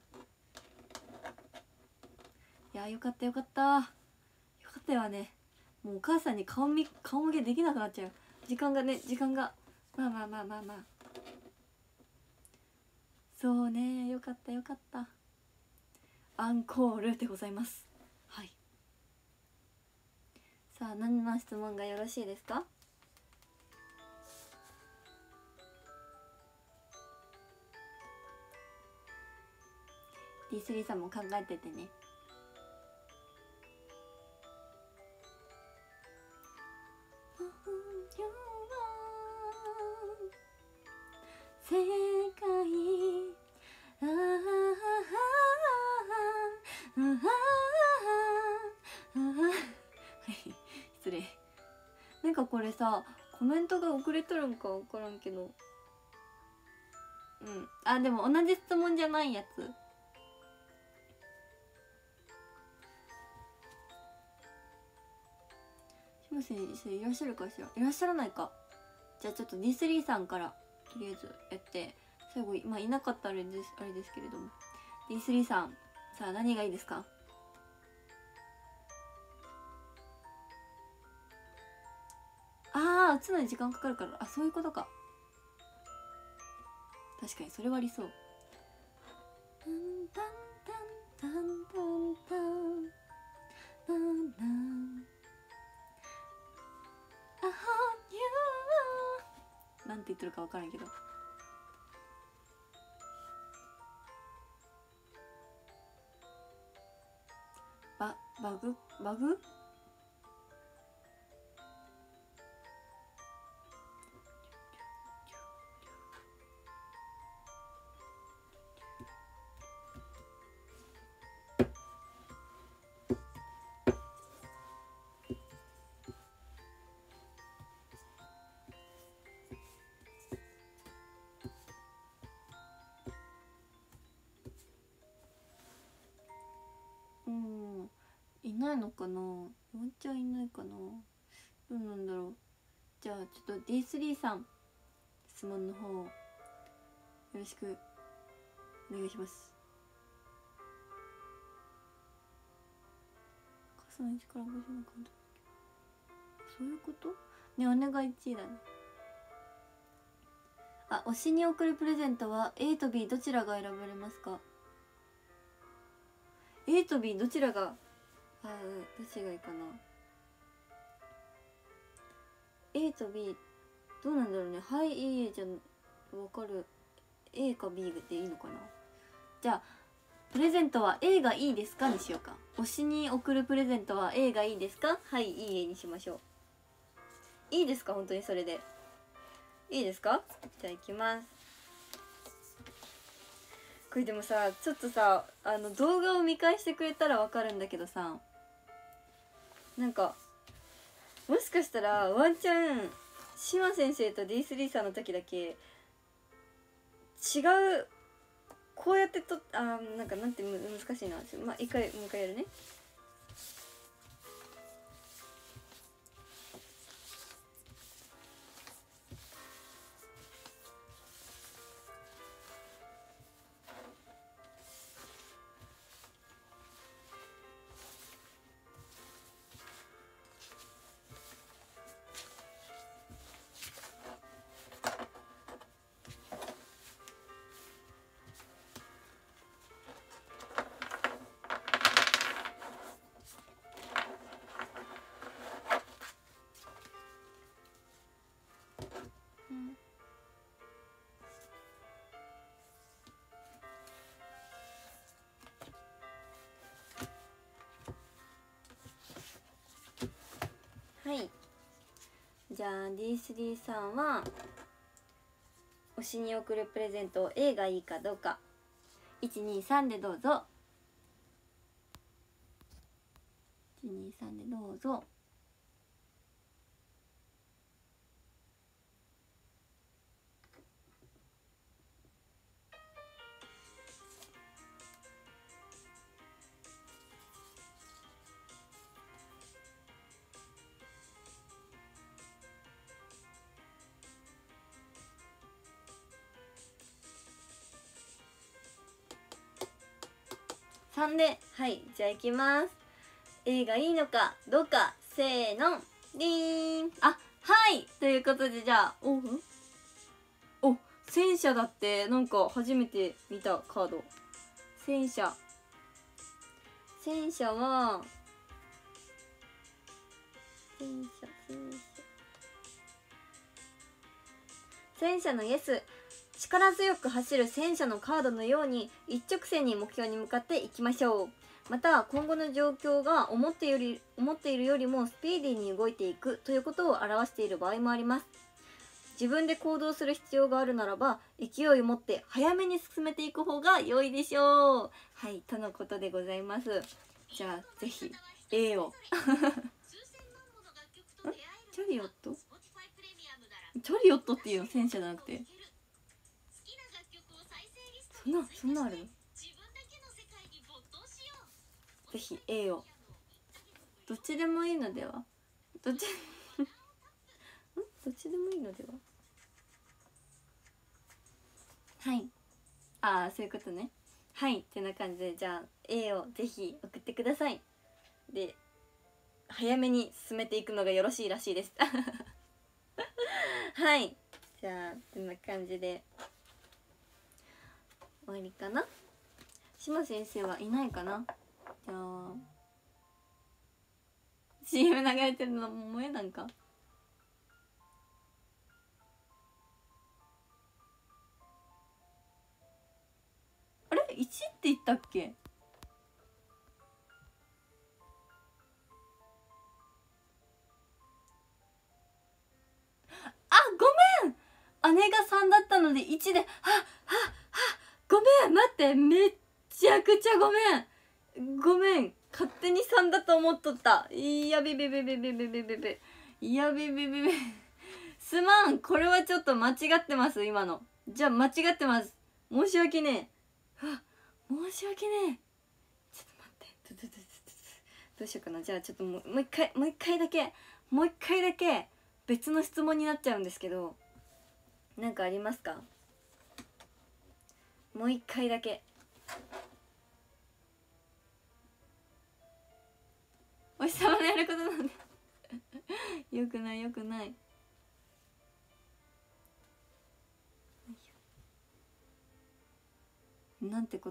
いや、よかったよかったよかったよね。もうお母さんに顔み顔向けできなくなっちゃう。時間がね、時間がまあまあまあまあまあ、そうね、よかったよかった。アンコールでございます。はい。さあ、何の質問がよろしいですか？ディースリー さんも考えててね。世界ああああはい失礼。なんかこれさ、コメントが遅れとるんか分からんけど、うん、あ、でも同じ質問じゃないやつ。島先生いらっしゃるかしら。いらっしゃらないか。じゃあちょっと ディースリー さんからとりあえずやって、最後まあいなかったらあれですあれですけれども、 ディースリー さん、さあ何がいいですか？ああ、打つのに時間かかるから、あ、そういうことか。確かにそれはありそう。タンタンタンタンタンタンタンタンあはにゅーなんて言ってるか分からんけど、ババグバグうん、いないのかな。ワンちゃんいないかな。どうなんだろう。じゃあちょっと ディースリー さん、質問の方よろしくお願いします。傘の位置からごじゅうの感じ、そういうことね。お願いいちいだね。あ、推しに贈るプレゼントは A と B どちらが選ばれますか？ A と B どちらが、あ、どっちがいいかな。 A と B どうなんだろうね。はい、いいえじゃ分かる。 A か B でいいのかな。じゃあプレゼントは A がいいですかにしようか。推しに贈るプレゼントは A がいいですか、はい、いいえにしましょう。いいですか、本当にそれでいいですか。じゃあいきます。これでもさ、ちょっとさ、あの動画を見返してくれたらわかるんだけどさ、なんかもしかしたらワンチャン島先生と ディースリー さんの時だけ違う、こうやってと、あーなんかなんてむ難しいな。まあ一回もう一回やるね。はい、じゃあ ディースリー さんは推しに贈るプレゼント A がいいかどうか、いちにさんでどうぞ。いちにさんでどうぞ。 さんで、はい、じゃあいきます。 A がいいのかどうか、せーの、リーン。あ、はいということで、じゃあおお戦車だって。なんか初めて見たカード。戦車戦車は戦車戦車戦車のイエス。力強く走る戦車のカードのように一直線に目標に向かっていきましょう。また今後の状況が思ってより思っているよりもスピーディーに動いていくということを表している場合もあります。自分で行動する必要があるならば勢いを持って早めに進めていく方が良いでしょう。はいとのことでございます。じゃあぜひ A をんチャリオットチャリオットっていうの戦車じゃなくて、そんなそんなあるの。ぜひ A を。どっちでもいいのでは。どっちんどっちでもいいのでは。はい、ああそういうことね。はいってな感じで、じゃあ A をぜひ送ってください。で早めに進めていくのがよろしいらしいですはい、じゃあこんな感じで終わりかな。島先生はいないかな。じゃあ シーエム 流れてるのも萌えなんか。あれいちって言ったっけ。あ、ごめん、姉がさんだったのでいちで、はっはっはっ、ごめん待って、めっちゃくちゃごめんごめん、勝手にさんだと思っとった。いやべべべべべべべべべ、いやべべべべすまん、これはちょっと間違ってます今の。じゃあ間違ってます、申し訳ねえ。あ、申し訳ねえ。ちょっと待って、どどどどどどうしようかな。じゃあちょっともうもう一回もう一回だけもう一回だけ別の質問になっちゃうんですけど、なんかありますか。もう一回だけ。お日様のやることなんでよくないよくない。なんてこった。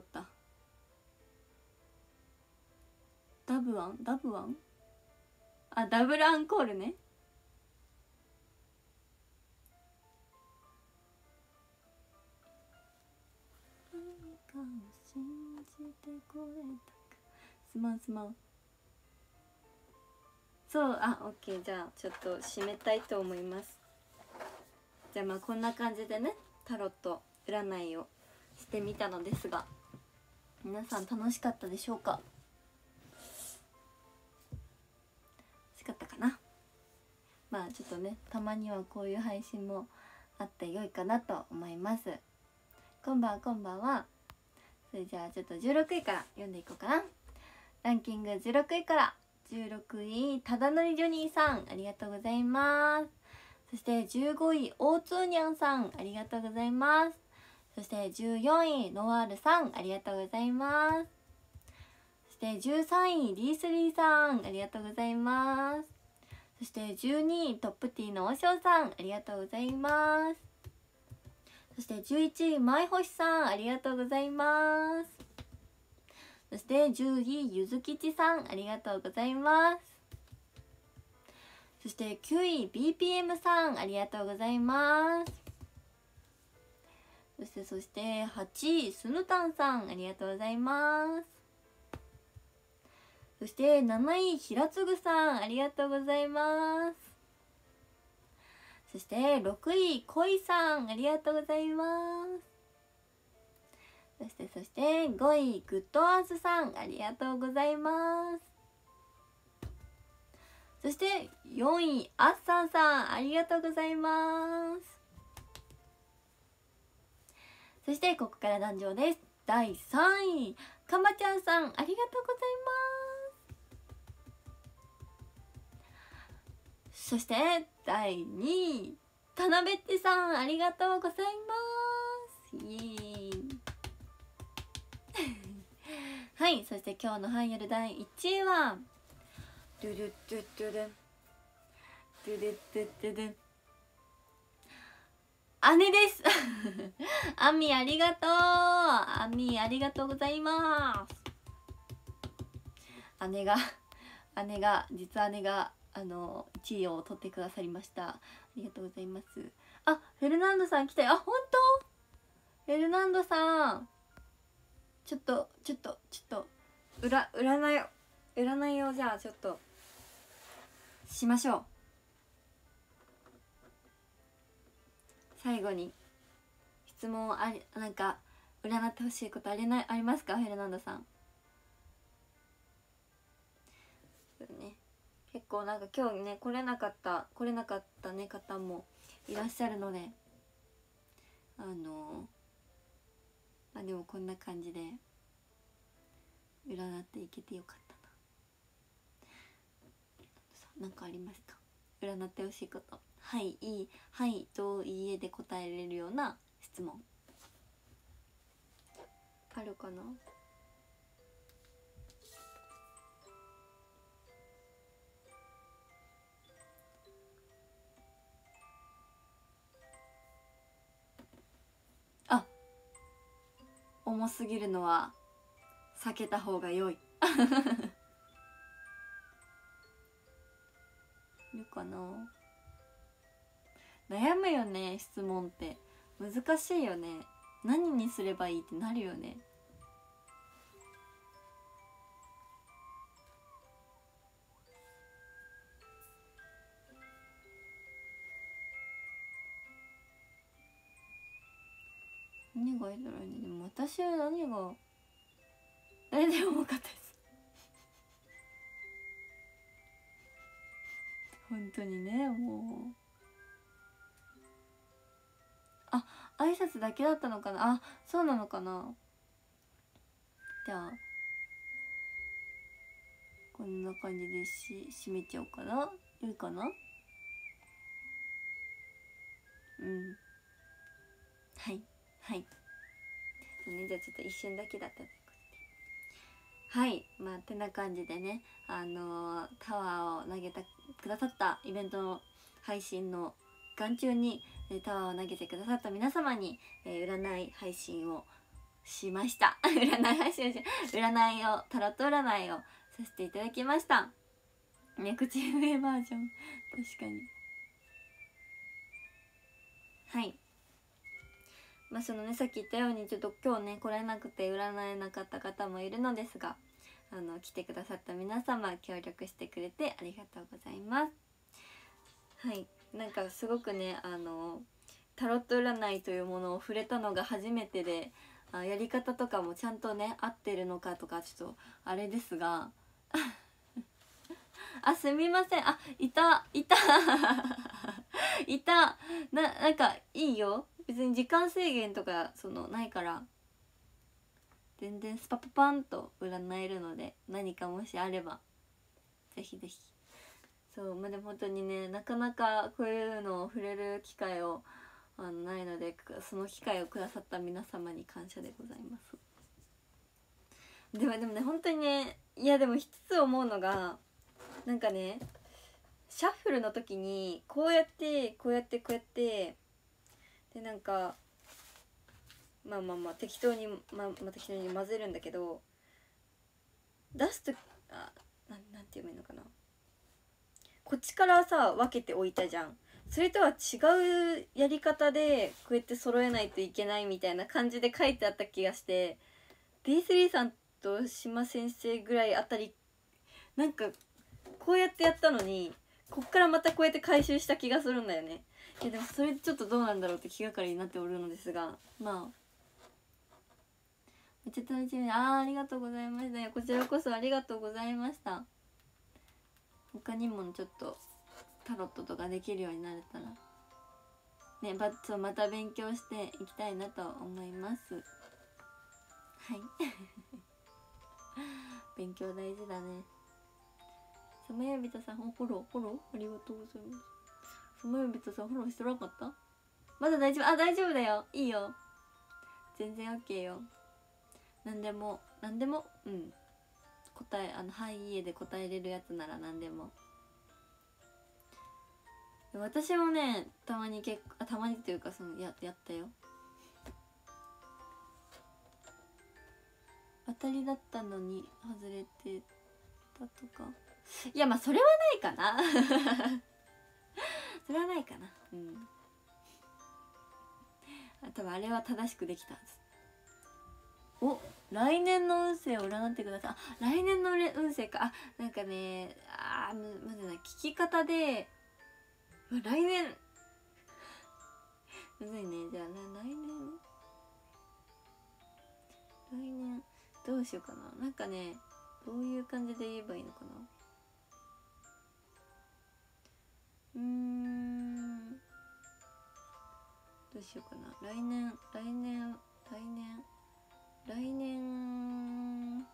ダブワンダブワンあ、ダブルアンコールね。何かを信じてこれたか。すまんすまん。そう、あ、オッケー。じゃあちょっと締めたいと思います。じゃあまあこんな感じでね、タロット占いをしてみたのですが、皆さん楽しかったでしょうか。楽しかったかな。まあちょっとね、たまにはこういう配信もあって良いかなと思います。こんばんはこんばんは。それじゃあちょっとじゅうろくいから読んでいこうかな。ランキングじゅうろくいから。じゅうろくいただのりジョニーさん、ありがとうございます。そしてじゅうごいオーツーニャンさん、ありがとうございます。そしてじゅうよんいノワールさん、ありがとうございます。そしてじゅうさんいリースリーさん、ありがとうございます。そしてじゅうにいトップティーのおしょうさん、ありがとうございます。そしてじゅういちいまいほしさん、ありがとうございます。そしてじゅういゆずきちさん、ありがとうございます。そしてきゅうい ビーピーエム さん、ありがとうございます。そしてそしてはちいスヌタンさん、ありがとうございます。そしてなないひらつぐさん、ありがとうございます。そしてろくいこいさん、ありがとうございます。そしてそしてごいグッドアースさん、ありがとうございます。そしてよんいアッサンさん、ありがとうございます。そしてここから壇上です。だいさんいかまちゃんさん、ありがとうございます。そしてだいにいたなべってさん、ありがとうございます。イエーイははい、そして今日のハイヤルだいいちいはドゥドゥドゥドゥドゥドゥドゥドゥドゥドゥ姉ですアミありがとう、アミありがとうございます。姉が姉が実は姉があのいちいを取ってくださりました。ありがとうございます。あ、フェルナンドさん来たよ。あ、本当？フェルナンドさん、ちょっとちょっとちょっと裏占いを占いをじゃあちょっとしましょう。最後に質問あり、なんか占ってほしいことありない、ありますか、フェルナンドさん。そうね、結構なんか今日ね来れなかった来れなかったね方もいらっしゃるので、あのまあでもこんな感じで占っていけてよかったな。なんかありますか、占ってほしいこと。はいいいはいといいえで答えれるような質問あるかな。あ、重すぎるのは避けた方が良いいるかな。悩むよね、質問って難しいよね。何にすればいいってなるよね。何がいいだろうね。でも私は何が誰でも多かったです本当にね。もうあ、挨拶だけだったのかな。あ、そうなのかな。じゃあこんな感じでし締めちゃおうかな。いいかな。うん、はいはい。そうね、じゃあちょっと一瞬だけだったということで、はい、まあてな感じでね、あのー、タワーを投げたくださったイベントの配信の眼中に、えー、タワーを投げてくださった皆様に、えー、占い配信をしました占い配信をし占いをタロット占いをさせていただきましたね。口笛バージョン確かに。はい、まあそのね、さっき言ったようにちょっと今日ね来れなくて占えなかった方もいるのですが、あの来てくださった皆様協力してくれてありがとうございます。はい、なんかすごくね、あのタロット占いというものを触れたのが初めてで、あ、やり方とかもちゃんとね合ってるのかとかちょっとあれですがあ、すみません。あ、いたいたいたな、なんかいいよ、別に時間制限とかそのないから全然スパパパンと占えるので、何かもしあればぜひぜひ。そう、まあ、でも本当にね、なかなかこういうのを触れる機会をあのないので、その機会をくださった皆様に感謝でございます。でもでもね、本当にね、いやでも一つ思うのが、なんかね、シャッフルの時にこうやってこうやってこうやってで、なんかまあまあまあ適当に、まあ、まあ適当に混ぜるんだけど、出すとあななんて言えばいいのかな、こっちからさ分けておいたじゃん。それとは違うやり方でこうやって揃えないといけないみたいな感じで書いてあった気がして、 ディースリー さんと島先生ぐらいあたり、なんかこうやってやったのにこっからまたこうやって回収した気がするんだよね。いやでもそれちょっとどうなんだろうって気がかりになっておるのですが、まあめっちゃ楽しみ。あー、ありがとうございました。こちらこそありがとうございました。他にもちょっとタロットとかできるようになれたらね、バッツをまた勉強していきたいなと思います。はい勉強大事だね。さまやびたさん、フォローフォローありがとうございます。さまやびたさんフォローしてなかった？まだ大丈夫。あ、大丈夫だよ、いいよ、全然 OK よ。 何でも何でもうん答えあのはいいえで答えれるやつなら何でも。私もねたまに結構あたまにというかそのややったよ。当たりだったのに外れてたとか、いやまあそれはないかなそれはないかな。うん多分あれは正しくできたはず。お、来年の運勢を占ってください。あ、来年の運勢か。あ、なんかね、あー、む、まずな、聞き方で、来年、むずいね。じゃあ、な、来年、来年、どうしようかな。なんかね、どういう感じで言えばいいのかな。うーん、どうしようかな。来年、来年、来年、来年、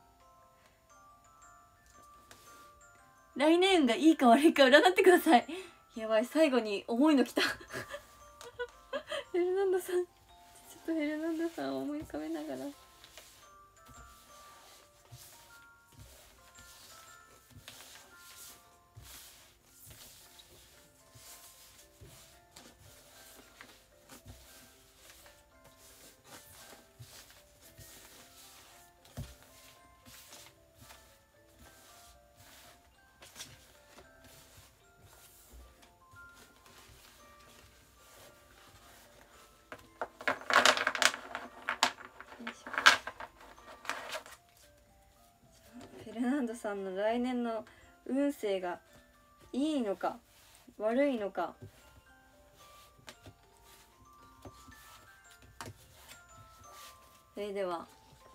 来年運がいいか悪いか占ってください。やばい、最後に重いのきたフェルナンドさん、ちょっとフェルナンドさんを思い浮かべながら。フェルナンドさんの来年の運勢がいいのか悪いのか。それでは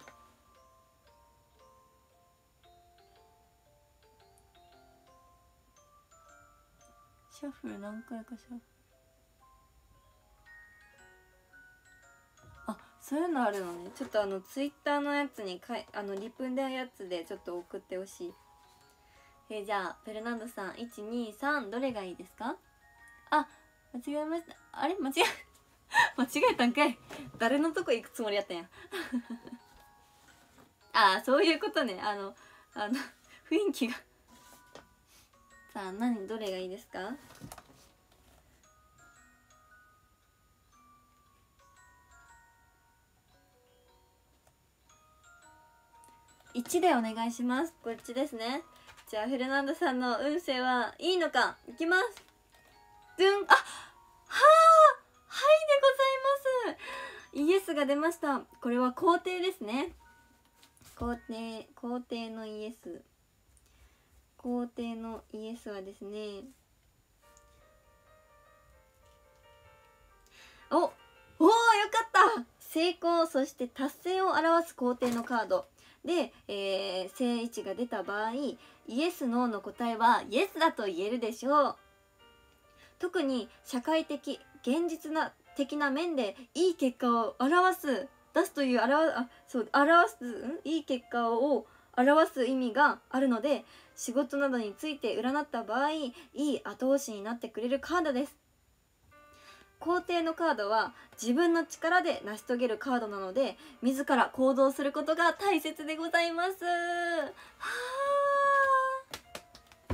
シャッフル何回かシャッフル、あ、そういうのあるのね。ちょっとあのツイッターのやつにかいあのリプのやつでちょっと送ってほしい。えー、じゃあフェルナンドさんいちにさんどれがいいですか。あ、間違えました。あれ間違え間違えたんかい。誰のとこ行くつもりやったんやああ、そういうことね。あのあの雰囲気がさあ、何どれがいいですか。いちでお願いします。こっちですね。じゃあフェルナンドさんの運勢はいいのかいきます。ドゥン、あ、はあ、はいでございます。イエスが出ました。これは肯定ですね。肯定、肯定のイエス。肯定のイエスはですね、お、おー、よかった。成功、そして達成を表す肯定のカードで、えー、正位置が出た場合、イエス・ノーの答えはイエスだと言えるでしょう。特に社会的現実な的な面でいい結果を表す出すという表あそう表すんいい結果を表す意味があるので、仕事などについて占った場合いい後押しになってくれるカードです。肯定のカードは自分の力で成し遂げるカードなので、自ら行動することが大切でございます。はあ、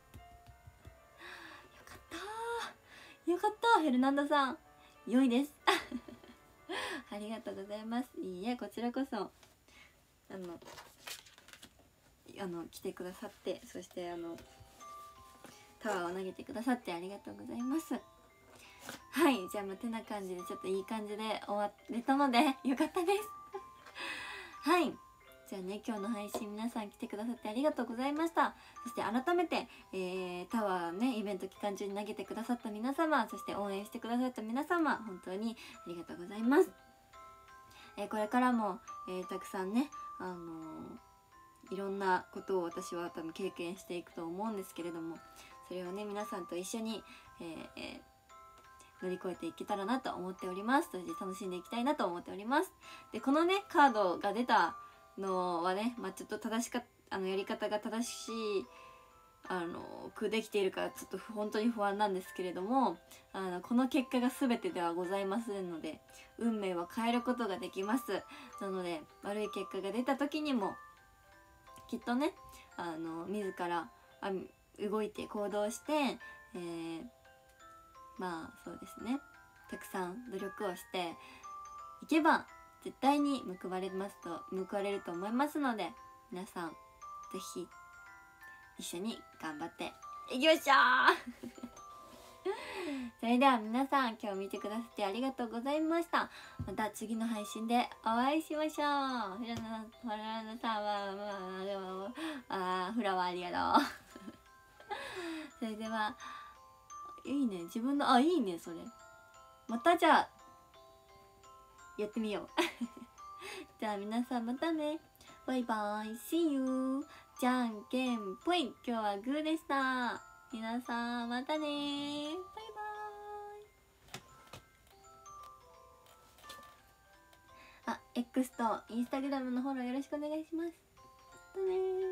よかったよかった、フェルナンドさん良いですありがとうございます。いいえ、こちらこそあのあの来てくださって、そしてあのタワーを投げてくださってありがとうございます。はい、じゃあまあてな感じでちょっといい感じで終われたのでよかったですはい、じゃあね、今日の配信皆さん来てくださってありがとうございました。そして改めて、えー、タワーねイベント期間中に投げてくださった皆様、そして応援してくださった皆様、本当にありがとうございます。えー、これからも、えー、たくさんね、あのー、いろんなことを私は多分経験していくと思うんですけれども、それをね皆さんと一緒に、えーえー乗り越えていけたらなと思っております。そして楽しんでいきたいなと思っております。でこのねカードが出たのはね、まあ、ちょっと正しかあのやり方が正しいあの句できているかちょっと本当に不安なんですけれども、あのこの結果が全てではございませんので、運命は変えることができます。なので悪い結果が出た時にもきっとね、あの自らあ動いて行動して、えー、まあそうですね、たくさん努力をしていけば絶対に報われますと報われると思いますので、皆さんぜひ一緒に頑張っていきましょうそれでは皆さん、今日見てくださってありがとうございました。また次の配信でお会いしましょう。フラナフラナさんはあフラワーありがとうそれではいいね、自分のあいいね、それまたじゃあやってみようじゃあ皆さんまたね、バイバイ See you。 じゃんけんぽい。今日はグーでした。皆さんまたね、バイバイ。あ、X と Instagram のフォローよろしくお願いします。またね。